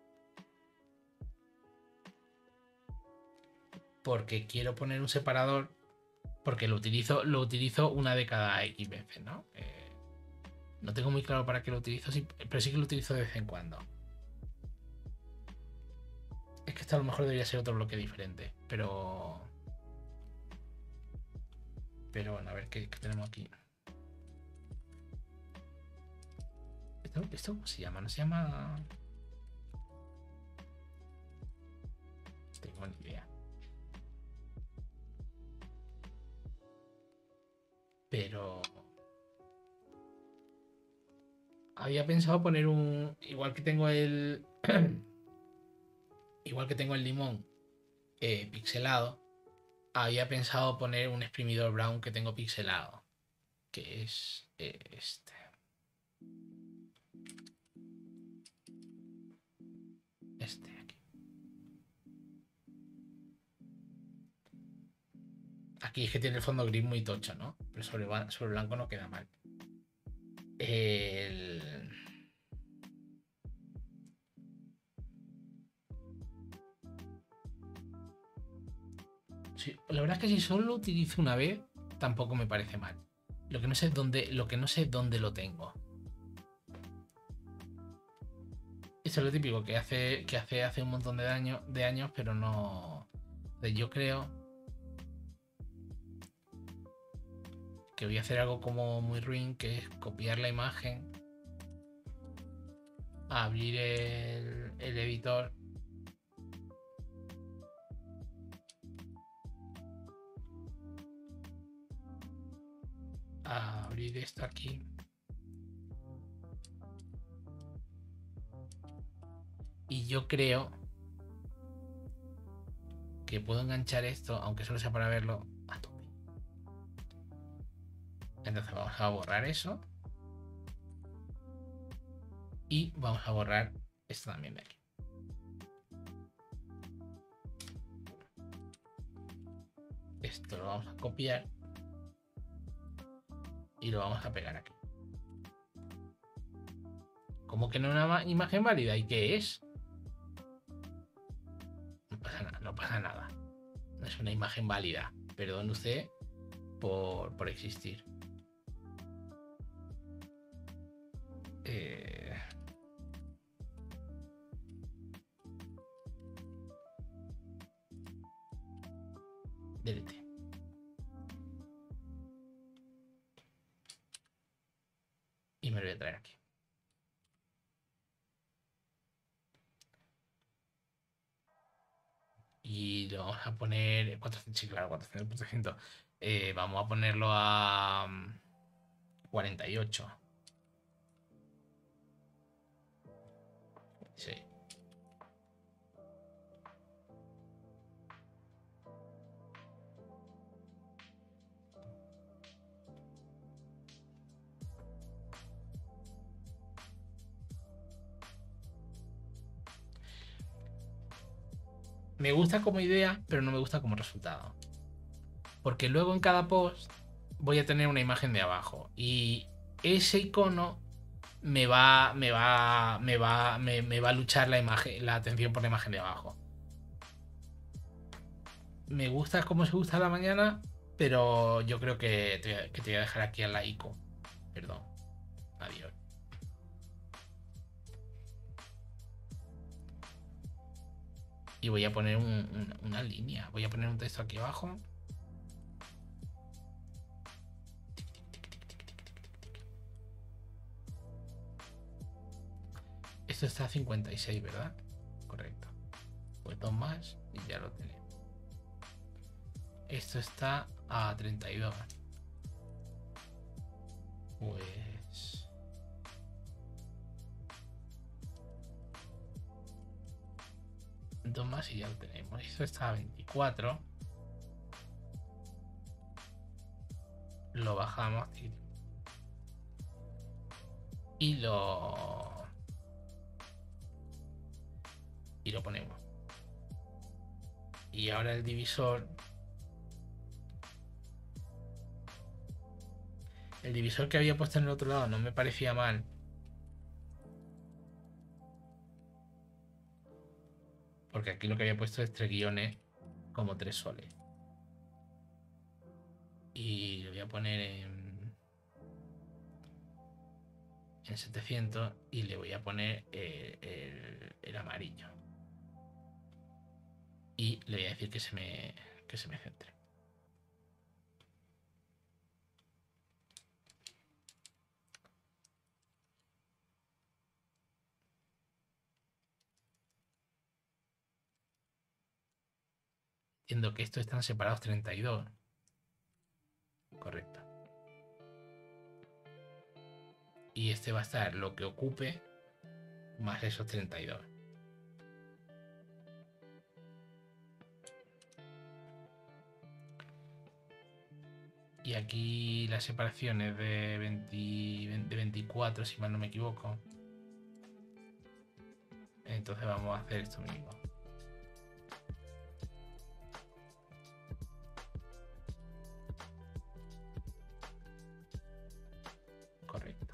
Porque quiero poner un separador... Porque lo utilizo, lo utilizo una de cada X veces, ¿no? Eh, no tengo muy claro para qué lo utilizo, pero sí que lo utilizo de vez en cuando. Es que esto a lo mejor debería ser otro bloque diferente, pero... Pero bueno, a ver qué, qué tenemos aquí. ¿Esto, ¿Esto cómo se llama? ¿No se llama...? No tengo ni idea. Pero... Había pensado poner un... Igual que tengo el... Igual que tengo el limón eh, pixelado, había pensado poner un exprimidor brown que tengo pixelado. Que es eh, este. Este aquí. Aquí es que tiene el fondo gris muy tocho, ¿no? Pero sobre, sobre blanco no queda mal. El... Sí, la verdad es que si solo lo utilizo una vez, tampoco me parece mal. Lo que no sé es dónde, lo que no sé es dónde lo tengo. Esto es lo típico que hace, que hace hace un montón de años, de años, pero no. Yo creo que voy a hacer algo como muy ruin, que es copiar la imagen, abrir el, el editor a abrir esto aquí y yo creo que puedo enganchar esto, aunque solo sea para verlo, a tope. Entonces vamos a borrar eso. Y vamos a borrar esto también de aquí. Esto lo vamos a copiar y lo vamos a pegar aquí. ¿Cómo que no es una imagen válida? ¿Y qué es? No pasa nada, no pasa nada. No es una imagen válida. Perdón usted por, por existir. Eh... Delete. Y me lo voy a traer aquí. Y lo vamos a poner cuatrocientos, sí, claro, cuatrocientos por ciento. Eh, vamos a ponerlo a cuarenta y ocho. Sí. Me gusta como idea, pero no me gusta como resultado. Porque luego en cada post voy a tener una imagen de abajo. Y ese icono me va. Me va. Me va. Me, me va a luchar la imagen. La atención por la imagen de abajo. Me gusta como se gusta a la mañana. Pero yo creo que te, que te voy a dejar aquí a la ico. Perdón. Adiós. Y voy a poner un, un, una línea. Voy a poner un texto aquí abajo. Esto está a cincuenta y seis, ¿verdad? Correcto. Pues dos más y ya lo tenemos. Esto está a treinta y dos. Pues... dos más y ya lo tenemos. Esto está a veinticuatro. Lo bajamos. Y lo... Y lo ponemos. Y ahora el divisor... El divisor que había puesto en el otro lado no me parecía mal. Porque aquí lo que había puesto es tres guiones como tres soles. Y lo voy a poner en, en setecientos y le voy a poner el, el, el amarillo. Y le voy a decir que se me, que se me centre. Entiendo que estos están separados treinta y dos. Correcto. Y este va a estar lo que ocupe más esos treinta y dos. Y aquí la separación es de, veinte, de veinticuatro, si mal no me equivoco. Entonces vamos a hacer esto mismo. Correcto.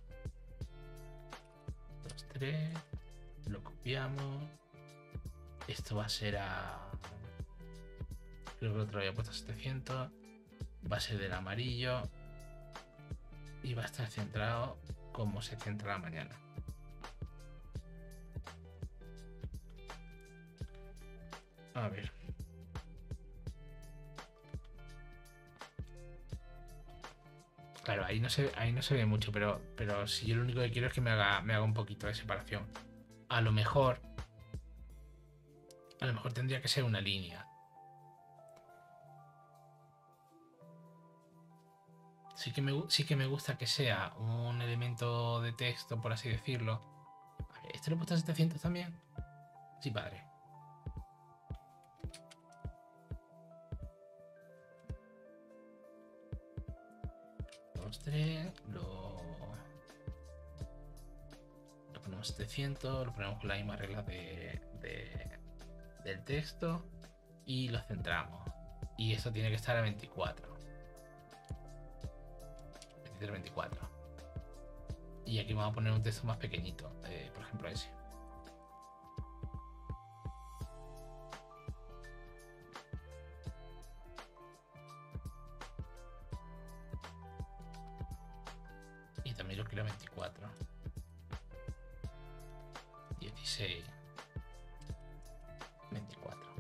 Dos, tres. Lo copiamos. Esto va a ser a... Creo que el otro había puesto setecientos. Va a ser del amarillo. Y va a estar centrado como se centra la mañana. A ver. Claro, ahí no se, ahí no se ve mucho, pero, pero si yo lo único que quiero es que me haga, me haga un poquito de separación. A lo mejor... A lo mejor tendría que ser una línea. Sí que, me, sí que me gusta que sea un elemento de texto, por así decirlo. A ver, ¿este lo he puesto a setecientos también? Sí, padre. estos tres, lo, lo ponemos setecientos, lo ponemos con la misma regla de, de, del texto y lo centramos. Y esto tiene que estar a veinticuatro. veintitrés, veinticuatro. Y aquí vamos a poner un texto más pequeñito, eh, por ejemplo ese. Y también lo quiero a veinticuatro. dieciséis. veinticuatro.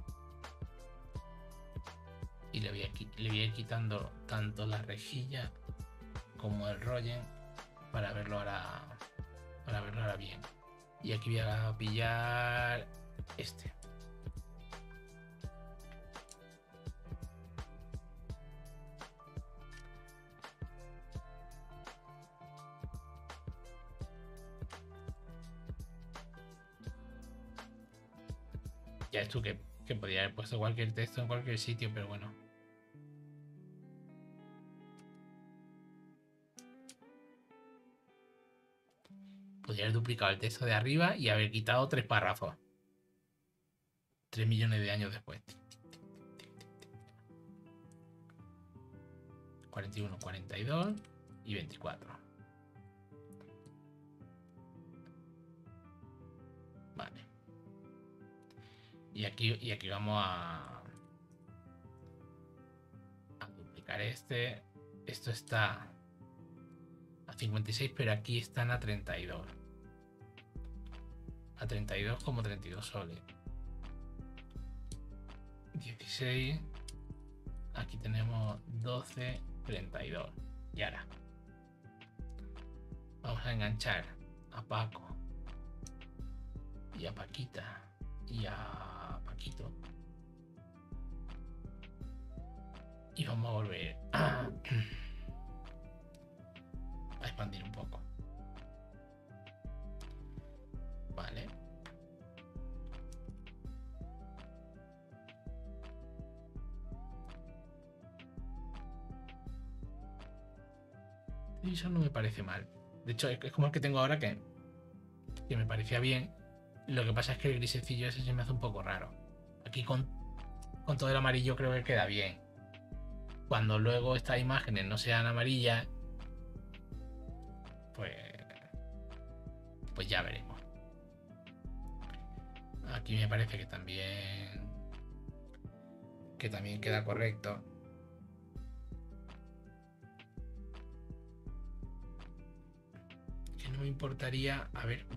Y le voy, a, le voy a ir quitando tanto la rejilla como el rollen para verlo ahora, para verlo ahora bien. Y aquí voy a pillar este. Ya es tú que, que podría haber puesto cualquier texto en cualquier sitio, pero bueno. Podría haber duplicado el texto de arriba y haber quitado tres párrafos. Tres millones de años después. cuarenta y uno, cuarenta y dos y veinticuatro. Vale. Y aquí, y aquí vamos a, a duplicar este. Esto está a cincuenta y seis, pero aquí están a treinta y dos. A treinta y dos como treinta y dos soles. dieciséis. Aquí tenemos doce, treinta y dos. Y ahora vamos a enganchar a Paco y a Paquita y a Paquito. Y vamos a volver a, a expandir un poco. Vale. Y eso no me parece mal. De hecho, es como el que tengo ahora que, que me parecía bien. Lo que pasa es que el grisecillo ese se me hace un poco raro. Aquí con, con todo el amarillo creo que queda bien. Cuando luego estas imágenes no sean amarillas, pues, pues ya veremos. Aquí me parece que también que también queda correcto. Que no me importaría, a ver.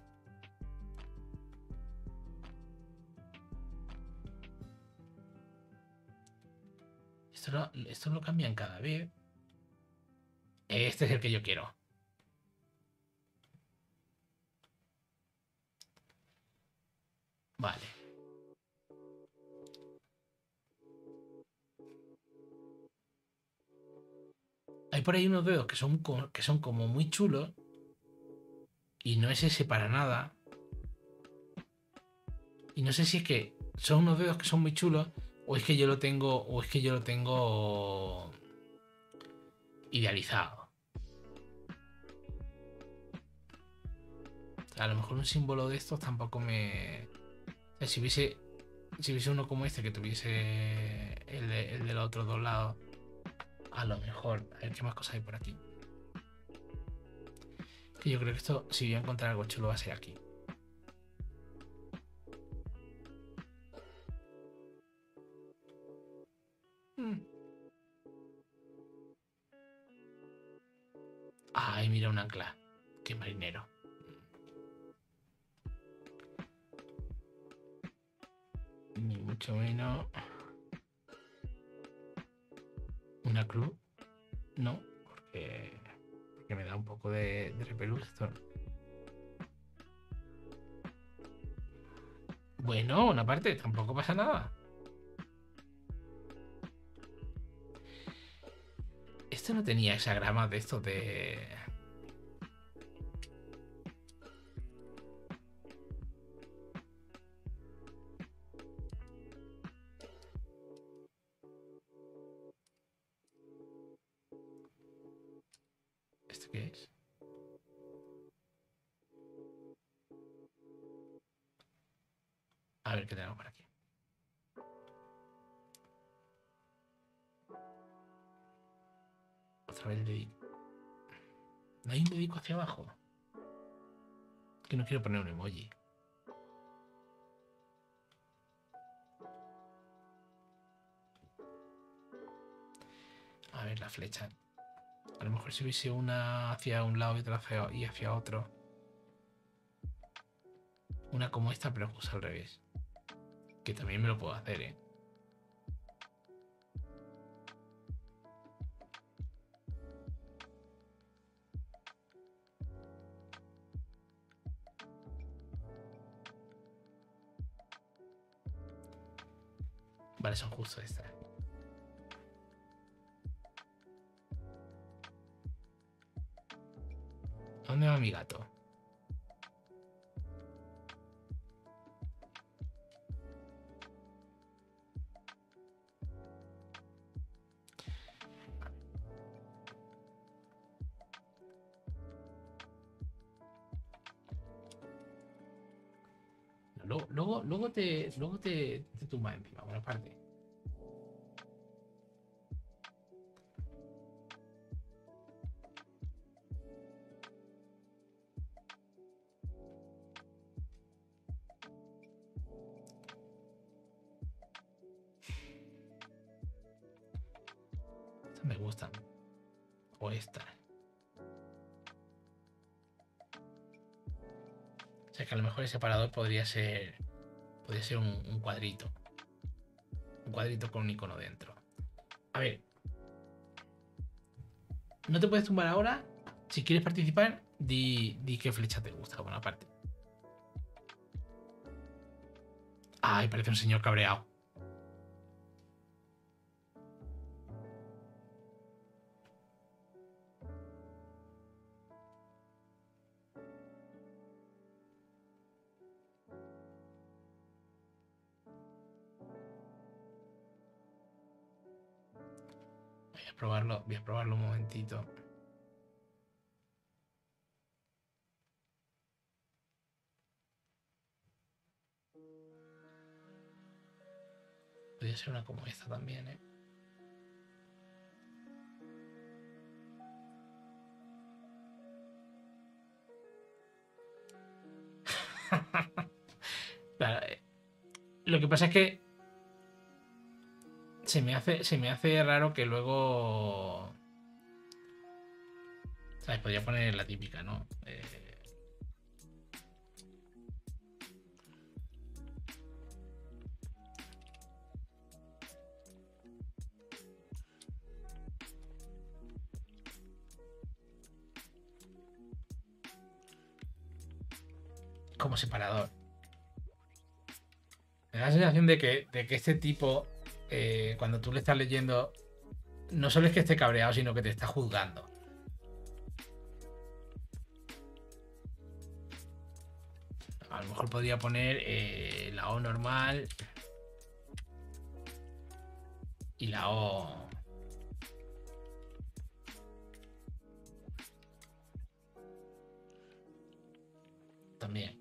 Esto lo, esto lo cambian cada vez. Este es el que yo quiero. Vale. Hay por ahí unos dedos que son, que son como muy chulos. Y no es ese para nada. Y no sé si es que son unos dedos que son muy chulos. O es que yo lo tengo. O es que yo lo tengo idealizado. A lo mejor un símbolo de estos tampoco me. O sea, si hubiese. Si hubiese uno como este que tuviese el, de, el de los otros dos lados. A lo mejor. A ver qué más cosas hay por aquí. Que yo creo que esto, si voy a encontrar algo chulo, va a ser aquí. Mm. Ay, mira un ancla. Qué marinero. Ni mucho menos. Una cruz. No, porque, porque me da un poco de, de repelús esto. Bueno, una parte, tampoco pasa nada. Esto no tenía hexagramas de estos de... ¿Esto qué es? A ver qué tenemos por aquí. Otra vez el dedico. ¿No hay un dedico hacia abajo? Es que no quiero poner un emoji. A ver, la flecha. A lo mejor si hubiese una hacia un lado y otra hacia, y hacia otro. Una como esta, pero justo al revés. Que también me lo puedo hacer, ¿eh? Vale, son justo estas. ¿Dónde va mi gato? Luego, luego, luego te, luego te, te tumba encima, buena parte. Estas me gustan. O esta. O sea que a lo mejor el separador podría ser. Podría ser un, un cuadrito. Un cuadrito con un icono dentro. A ver. No te puedes tumbar ahora. Si quieres participar, di, di qué flecha te gusta, buena parte. Ay, parece un señor cabreado. Voy a probarlo, voy a probarlo un momentito. Podría ser una como esta también, ¿eh? Claro, eh, lo que pasa es que se me hace, se me hace raro que luego. ¿Sabes? Podría poner la típica, ¿no? Eh, como separador. Me da la sensación de que, de que este tipo, eh, cuando tú le estás leyendo, no solo es que esté cabreado, sino que te está juzgando. A lo mejor podría poner eh, la O normal y la O. También.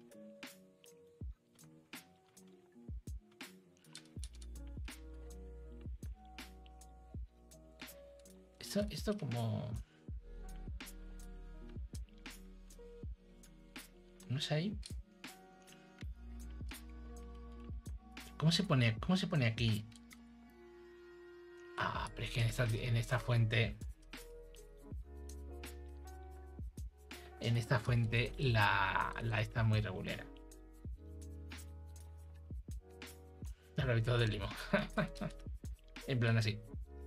Esto, esto como. No sé ahí. ¿Cómo se pone, cómo se pone aquí? Ah, pero es que en esta, en esta fuente. En esta fuente la, la está muy regulera. El hábito del limón. En plan así.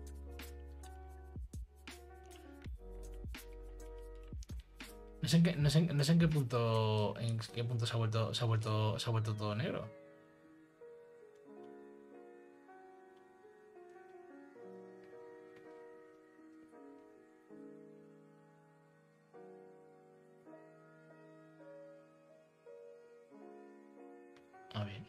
No sé en qué, no sé, no sé en qué punto. En qué punto se ha vuelto. Se ha vuelto. Se ha vuelto todo negro. A ver.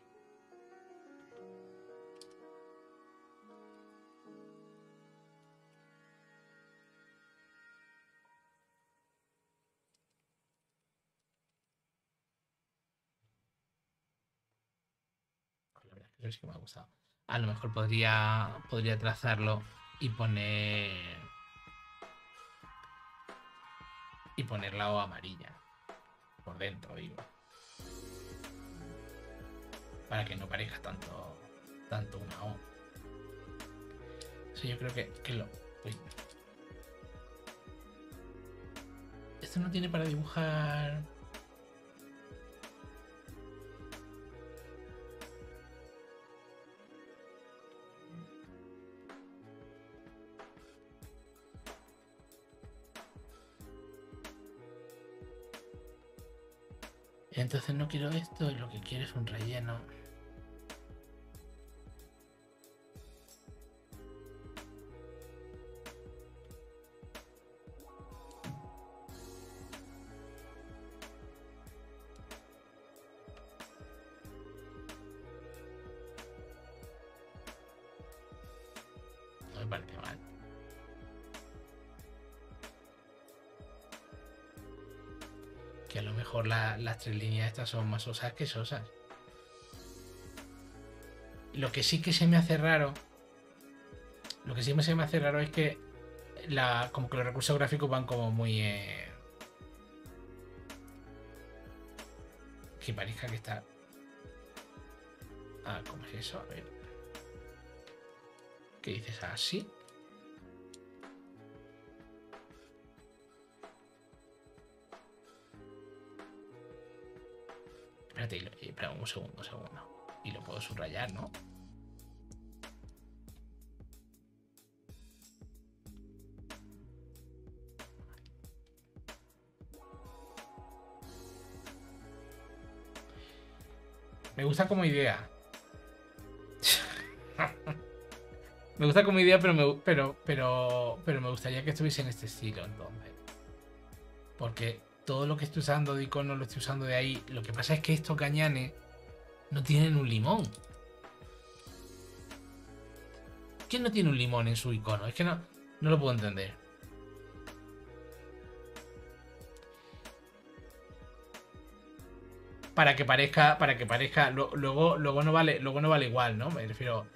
pero sí que me ha gustado. A lo mejor podría, podría trazarlo y poner y poner la O amarilla por dentro, digo, para que no parezca tanto tanto una O. Eso yo creo que, que lo... Uy. Esto no tiene para dibujar... Entonces no quiero esto y lo que quiero es un relleno. No me parece mal. Que a lo mejor la, las tres líneas estas son más sosas que sosas. Lo que sí que se me hace raro, lo que sí se me hace raro es que la, como que los recursos gráficos van como muy... Eh, que parezca que está... Ah, ¿cómo es eso? A ver. ¿Qué dices? ¿Así? Espérate, espera un segundo, un segundo. Y lo puedo subrayar, ¿no? Me gusta como idea. Me gusta como idea, pero me, pero, pero, pero me gustaría que estuviese en este estilo, entonces. Porque todo lo que estoy usando de icono lo estoy usando de ahí. Lo que pasa es que estos cañanes no tienen un limón. ¿Quién no tiene un limón en su icono? Es que no, no lo puedo entender. Para que parezca, para que parezca, luego, luego no vale, luego no vale igual, ¿no? Me refiero.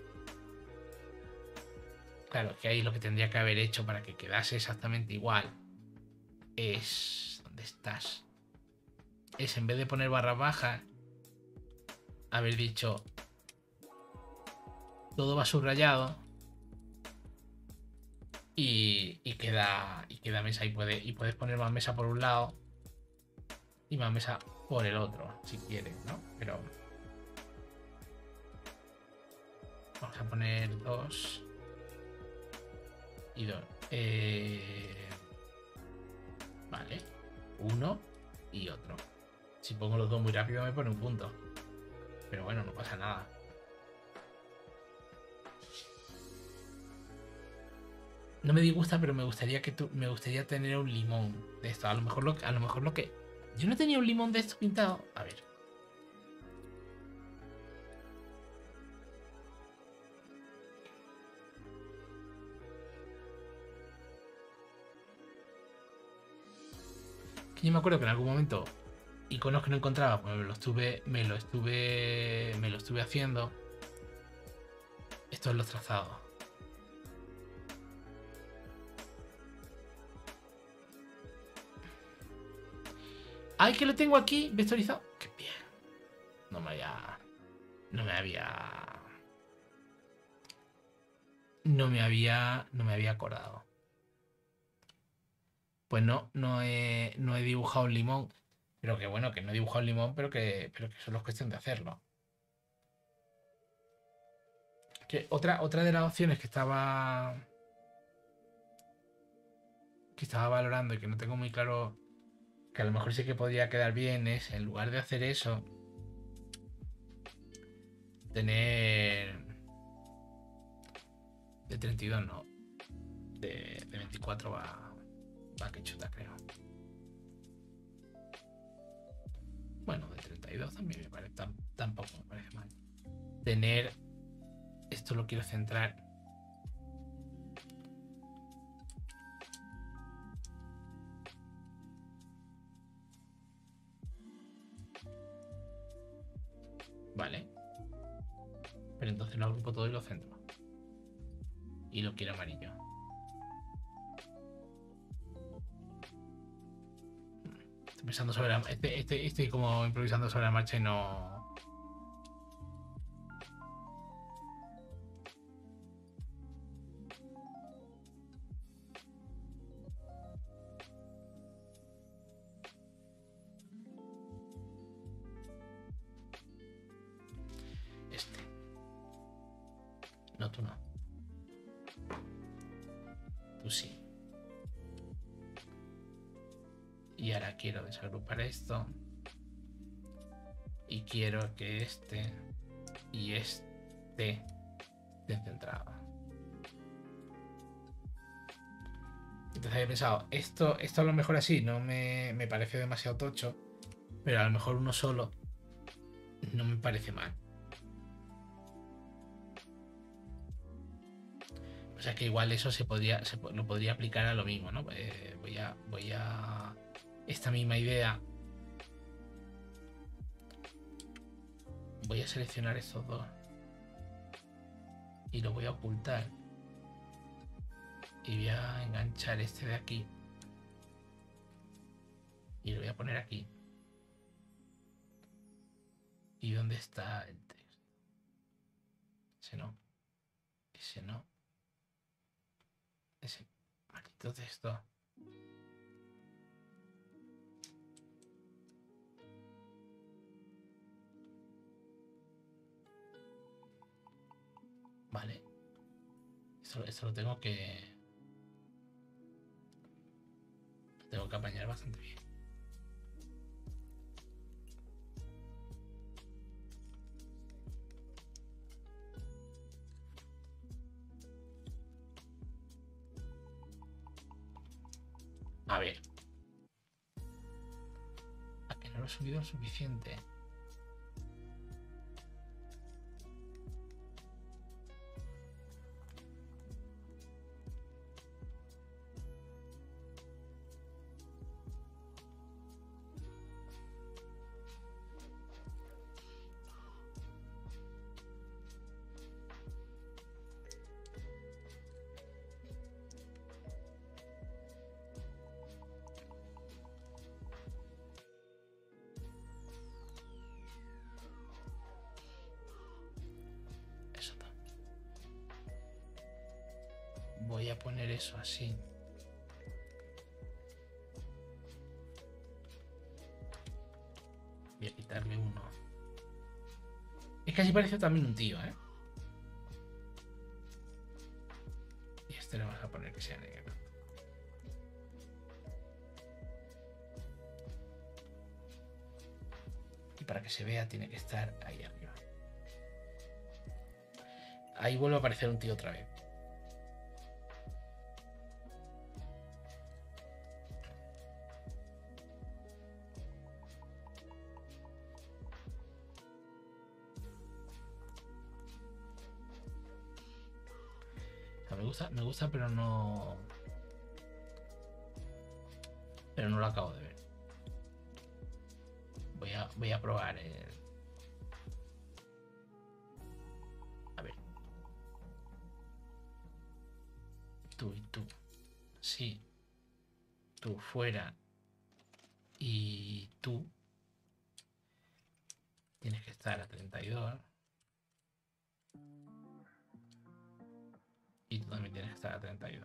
Claro, que ahí lo que tendría que haber hecho para que quedase exactamente igual es... ¿Dónde estás? Es en vez de poner barras bajas, haber dicho todo va subrayado y, y queda y queda mesa y, puede, y puedes poner más mesa por un lado y más mesa por el otro, si quieres, ¿no? Pero vamos a poner dos y dos. Eh, vale, uno y otro. Si pongo los dos muy rápido me pone un punto. Pero bueno, no pasa nada. No me disgusta, pero me gustaría que tú, me gustaría tener un limón de esto. A lo mejor lo, a lo mejor lo que. Yo no tenía un limón de esto pintado. A ver. Que yo me acuerdo que en algún momento iconos que no encontraba, pues me lo estuve, me lo estuve, me lo estuve haciendo. Esto es los trazados. ¡Ay, que lo tengo aquí vectorizado! ¡Qué bien! No me había... No me había... No me había... No me había acordado. Pues no, no he, no he dibujado un limón. Pero que bueno, que no he dibujado un limón, pero que, pero que solo es cuestión de hacerlo. Que otra, otra de las opciones que estaba... Que estaba valorando y que no tengo muy claro... Que a lo mejor sí que podría quedar bien es, en lugar de hacer eso... Tener... De treinta y dos no. De, de veinticuatro va... Va que chuta, creo. Bueno, de treinta y dos también me parece... Tam, tampoco me parece mal. Tener... Esto lo quiero centrar. Vale. Pero entonces lo agrupo todo y lo centro. Y lo quiero amarillo. Estoy pensando sobre la... Este, este, estoy como improvisando sobre la marcha y no... Este. No, tú no. Tú sí. Y ahora quiero desagrupar esto. Y quiero que este y este estén centrados. Entonces he pensado, esto, esto a lo mejor así no me, me parece demasiado tocho, pero a lo mejor uno solo no me parece mal. O sea que igual eso se podría, se, lo podría aplicar a lo mismo, ¿no? Eh, voy a, voy a esta misma idea. Voy a seleccionar estos dos y lo voy a ocultar y voy a enganchar este de aquí y lo voy a poner aquí. ¿Y dónde está el texto? Ese no, ese no, ese maldito texto. Vale, esto, esto lo tengo que lo tengo que apañar bastante bien. A ver, a que no lo he subido lo suficiente. Voy a poner eso así. Voy a quitarle uno. Es que así parece también un tío, ¿eh? Y este le vamos a poner que sea negro. Y para que se vea tiene que estar ahí arriba. Ahí vuelve a aparecer un tío otra vez. Me gusta, me gusta, pero no. Pero no lo acabo de ver. Voy a, voy a probar el. A ver. Tú y tú. Sí. Tú fuera. Y tú. Tienes que estar a treinta y dos. Y tú también tienes que estar a treinta y dos.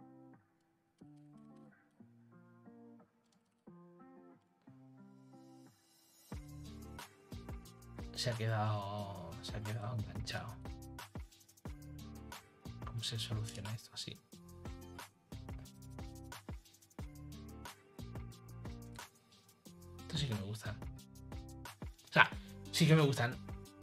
Se ha quedado. Se ha quedado enganchado. ¿Cómo se soluciona esto así? Esto sí que me gusta. O sea, sí que me gustan.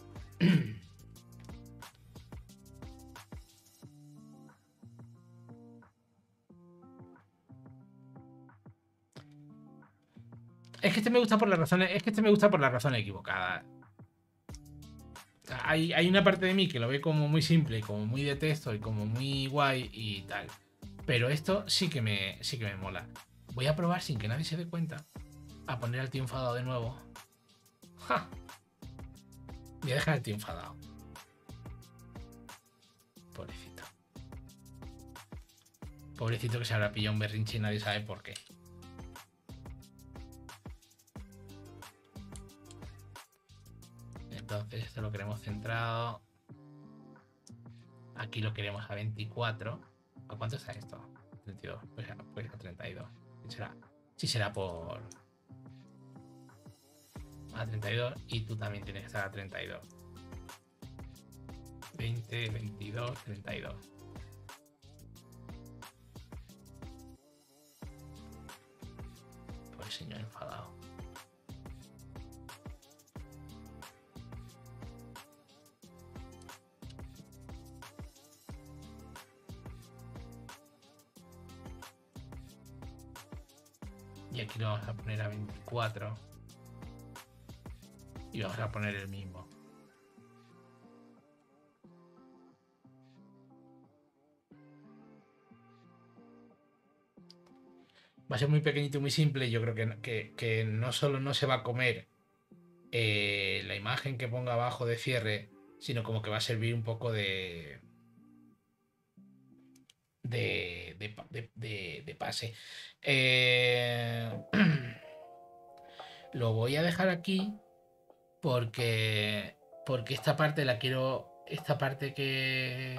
Es que este me gusta por las razones. Es que este me gusta por las razones equivocadas. O sea, hay, hay una parte de mí que lo ve como muy simple, como muy de texto y como muy guay y tal. Pero esto sí que me, sí que me mola. Voy a probar sin que nadie se dé cuenta. A poner al tío enfadado de nuevo. ¡Ja! Voy a dejar al tío enfadado. Pobrecito. Pobrecito que se habrá pillado un berrinche y nadie sabe por qué. Entonces esto lo queremos centrado. Aquí lo queremos a veinticuatro. ¿A cuánto está esto? treinta y dos. Pues a, pues a treinta y dos. Sí será, sí será por... a treinta y dos. Y tú también tienes que estar a treinta y dos. veinte, veintidós, treinta y dos. Pues señor enfadado. Y aquí lo vamos a poner a veinticuatro. Y vamos a poner el mismo. Va a ser muy pequeñito y muy simple. Yo creo que, que, que no solo no se va a comer eh, la imagen que ponga abajo de cierre, sino como que va a servir un poco de... de, de, de, de, de pase. Eh, lo voy a dejar aquí porque, porque esta parte la quiero... Esta parte que...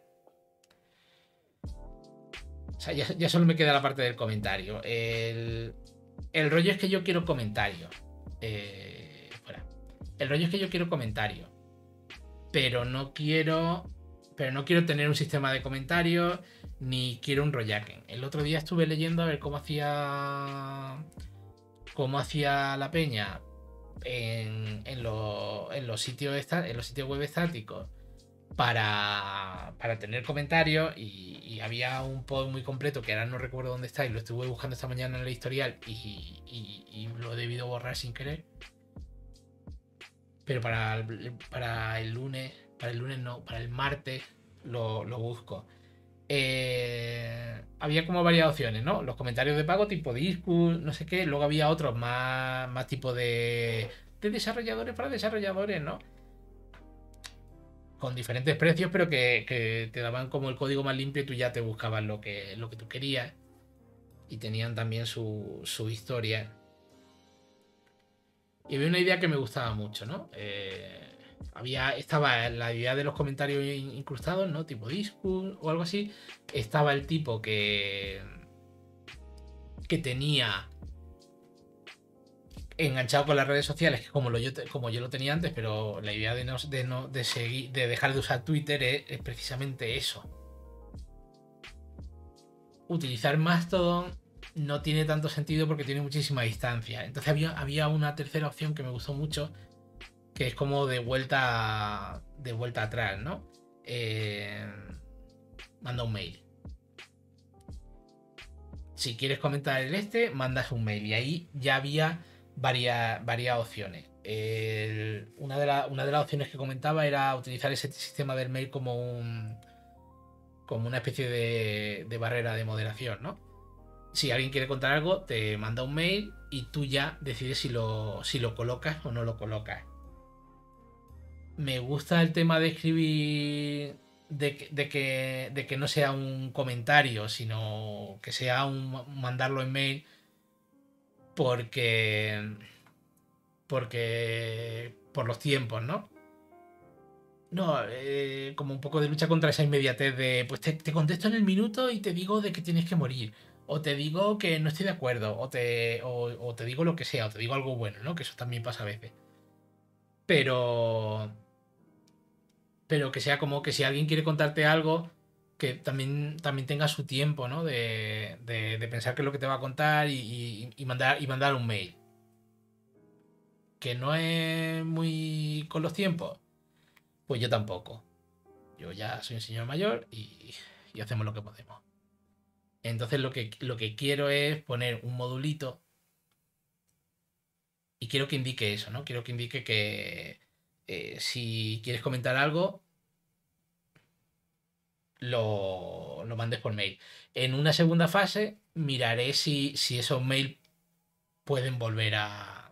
O sea, ya, ya solo me queda la parte del comentario. El, el rollo es que yo quiero comentario. Eh, fuera. El rollo es que yo quiero comentario. Pero no quiero. Pero no quiero tener un sistema de comentarios. Ni quiero un rollaken. El otro día estuve leyendo a ver cómo hacía. Cómo hacía la peña. En, en, lo, en los sitios esta, en los sitios web estáticos. Para, para tener comentarios y, y había un post muy completo que ahora no recuerdo dónde está y lo estuve buscando esta mañana en el historial y, y, y lo he debido borrar sin querer, pero para el, para el lunes para el lunes no, para el martes lo, lo busco. Eh, había como varias opciones, ¿no? Los comentarios de pago tipo Discord, no sé qué, luego había otros más, más tipo de, de desarrolladores para desarrolladores, ¿no? Con diferentes precios, pero que, que, te daban como el código más limpio y tú ya te buscabas lo que, lo que tú querías. Y tenían también su, su historia. Y había una idea que me gustaba mucho, ¿no? Eh, había, estaba la idea de los comentarios incrustados, ¿no? Tipo Discord o algo así. Estaba el tipo que, que tenía enganchado con las redes sociales, que como, lo yo, como yo lo tenía antes, pero la idea de no, de no de seguir, de dejar de usar Twitter es, es precisamente eso. Utilizar Mastodon no tiene tanto sentido porque tiene muchísima distancia. Entonces había, había una tercera opción que me gustó mucho, que es como de vuelta de vuelta atrás, ¿no? Eh, manda un mail. Si quieres comentar el este, mandas un mail. Y ahí ya había varias, varias opciones. El, una, de la, una de las opciones que comentaba era utilizar ese sistema del mail como un como una especie de, de barrera de moderación, ¿no? Si alguien quiere contar algo, te manda un mail y tú ya decides si lo, si lo colocas o no lo colocas. Me gusta el tema de escribir, de, de, que, de que no sea un comentario, sino que sea un mandarlo en mail, porque porque por los tiempos, ¿no? No, eh, como un poco de lucha contra esa inmediatez de, pues te, te contesto en el minuto y te digo de que tienes que morir. O te digo que no estoy de acuerdo. O te, o, o te digo lo que sea. O te digo algo bueno, ¿no? Que eso también pasa a veces. Pero... Pero que sea como que si alguien quiere contarte algo, que también, también tenga su tiempo, ¿no? De, de, de pensar qué es lo que te va a contar y, y, y mandar, y mandar un mail. Que no es muy con los tiempos. Pues yo tampoco. Yo ya soy un señor mayor y, y hacemos lo que podemos. Entonces lo que, lo que quiero es poner un modulito y quiero que indique eso, ¿no? Quiero que indique que eh, si quieres comentar algo, lo, lo mandes por mail. En una segunda fase miraré si, si esos mails pueden volver a...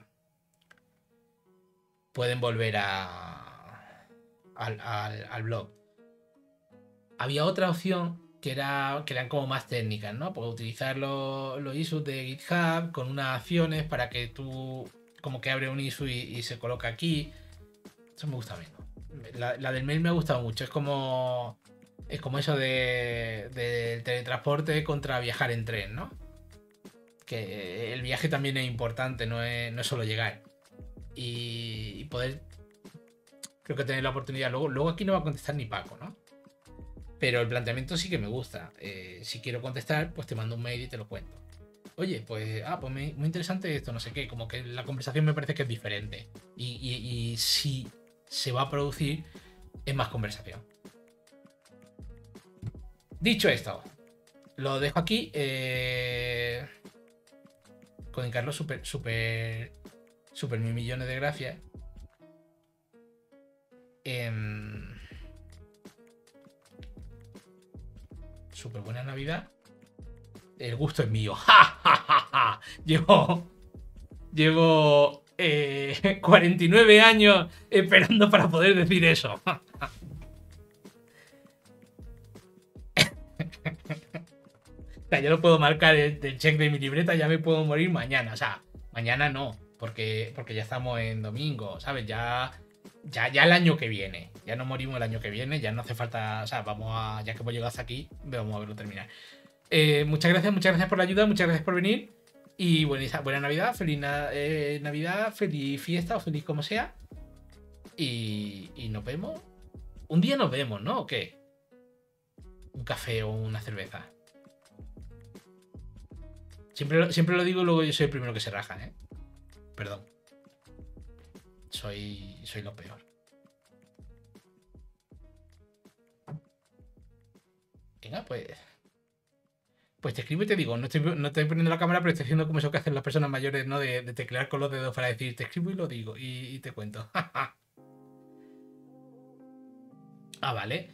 pueden volver a... al, al, al blog. había otra opción que, era, que eran como más técnicas, ¿no? Pues utilizar los, los issues de GitHub con unas acciones para que tú como que abre un issue y, y se coloca aquí. Eso me gusta menos. La, la del mail me ha gustado mucho. Es como. Es como eso de, de teletransporte contra viajar en tren, ¿no? Que el viaje también es importante, no es, no es solo llegar. Y, y poder. Creo que tener la oportunidad. Luego, luego aquí no va a contestar ni Paco, ¿no? Pero el planteamiento sí que me gusta. Eh, si quiero contestar, pues te mando un mail y te lo cuento. Oye, pues, ah, pues muy interesante esto, no sé qué. Como que la conversación me parece que es diferente. Y, y, y si se va a producir, es más conversación. Dicho esto, lo dejo aquí. Eh, con Carlos, súper, súper, súper mil millones de gracias. Eh, súper buena Navidad. El gusto es mío. ¡Ja, ja, ja, ja! Llevo. Llevo. Eh, cuarenta y nueve años esperando para poder decir eso. O sea, yo lo puedo marcar el, el check de mi libreta, ya me puedo morir mañana. O sea, mañana no, porque, porque ya estamos en domingo, ¿sabes? Ya, ya, ya el año que viene. Ya nos morimos el año que viene, ya no hace falta. O sea, vamos a. Ya que hemos llegado hasta aquí, vamos a verlo terminar. Eh, muchas gracias, muchas gracias por la ayuda, muchas gracias por venir. Y buena, buena Navidad, feliz na eh, Navidad, feliz fiesta o feliz como sea. Y, y nos vemos. Un día nos vemos, ¿no? ¿O qué? Un café o una cerveza. Siempre, siempre lo digo, luego yo soy el primero que se raja, ¿eh? Perdón. Soy, soy lo peor. Venga, pues. Pues te escribo y te digo, no estoy, no estoy poniendo la cámara, pero estoy haciendo como eso que hacen las personas mayores, ¿no? De, de teclear con los dedos para decir, te escribo y lo digo, y, y te cuento. Ah, vale.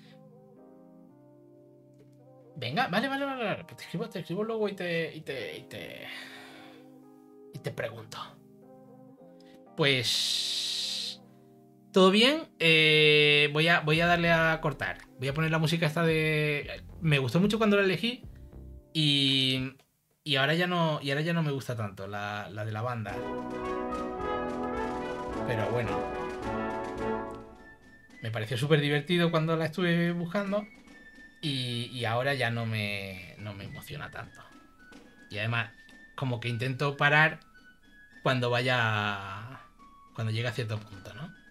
Venga, vale, vale, vale, vale. Pues te escribo, te escribo luego y te. y te. y te. y te pregunto. Pues. ¿Todo bien? Eh, voy, a, voy a darle a cortar. Voy a poner la música esta de. Me gustó mucho cuando la elegí. Y. Y ahora ya no. Y ahora ya no me gusta tanto la, la de la banda. Pero bueno. Me pareció súper divertido cuando la estuve buscando. Y, y ahora ya no me, no me emociona tanto. Y además, como que intento parar cuando vaya. Cuando llegue a cierto punto, ¿no?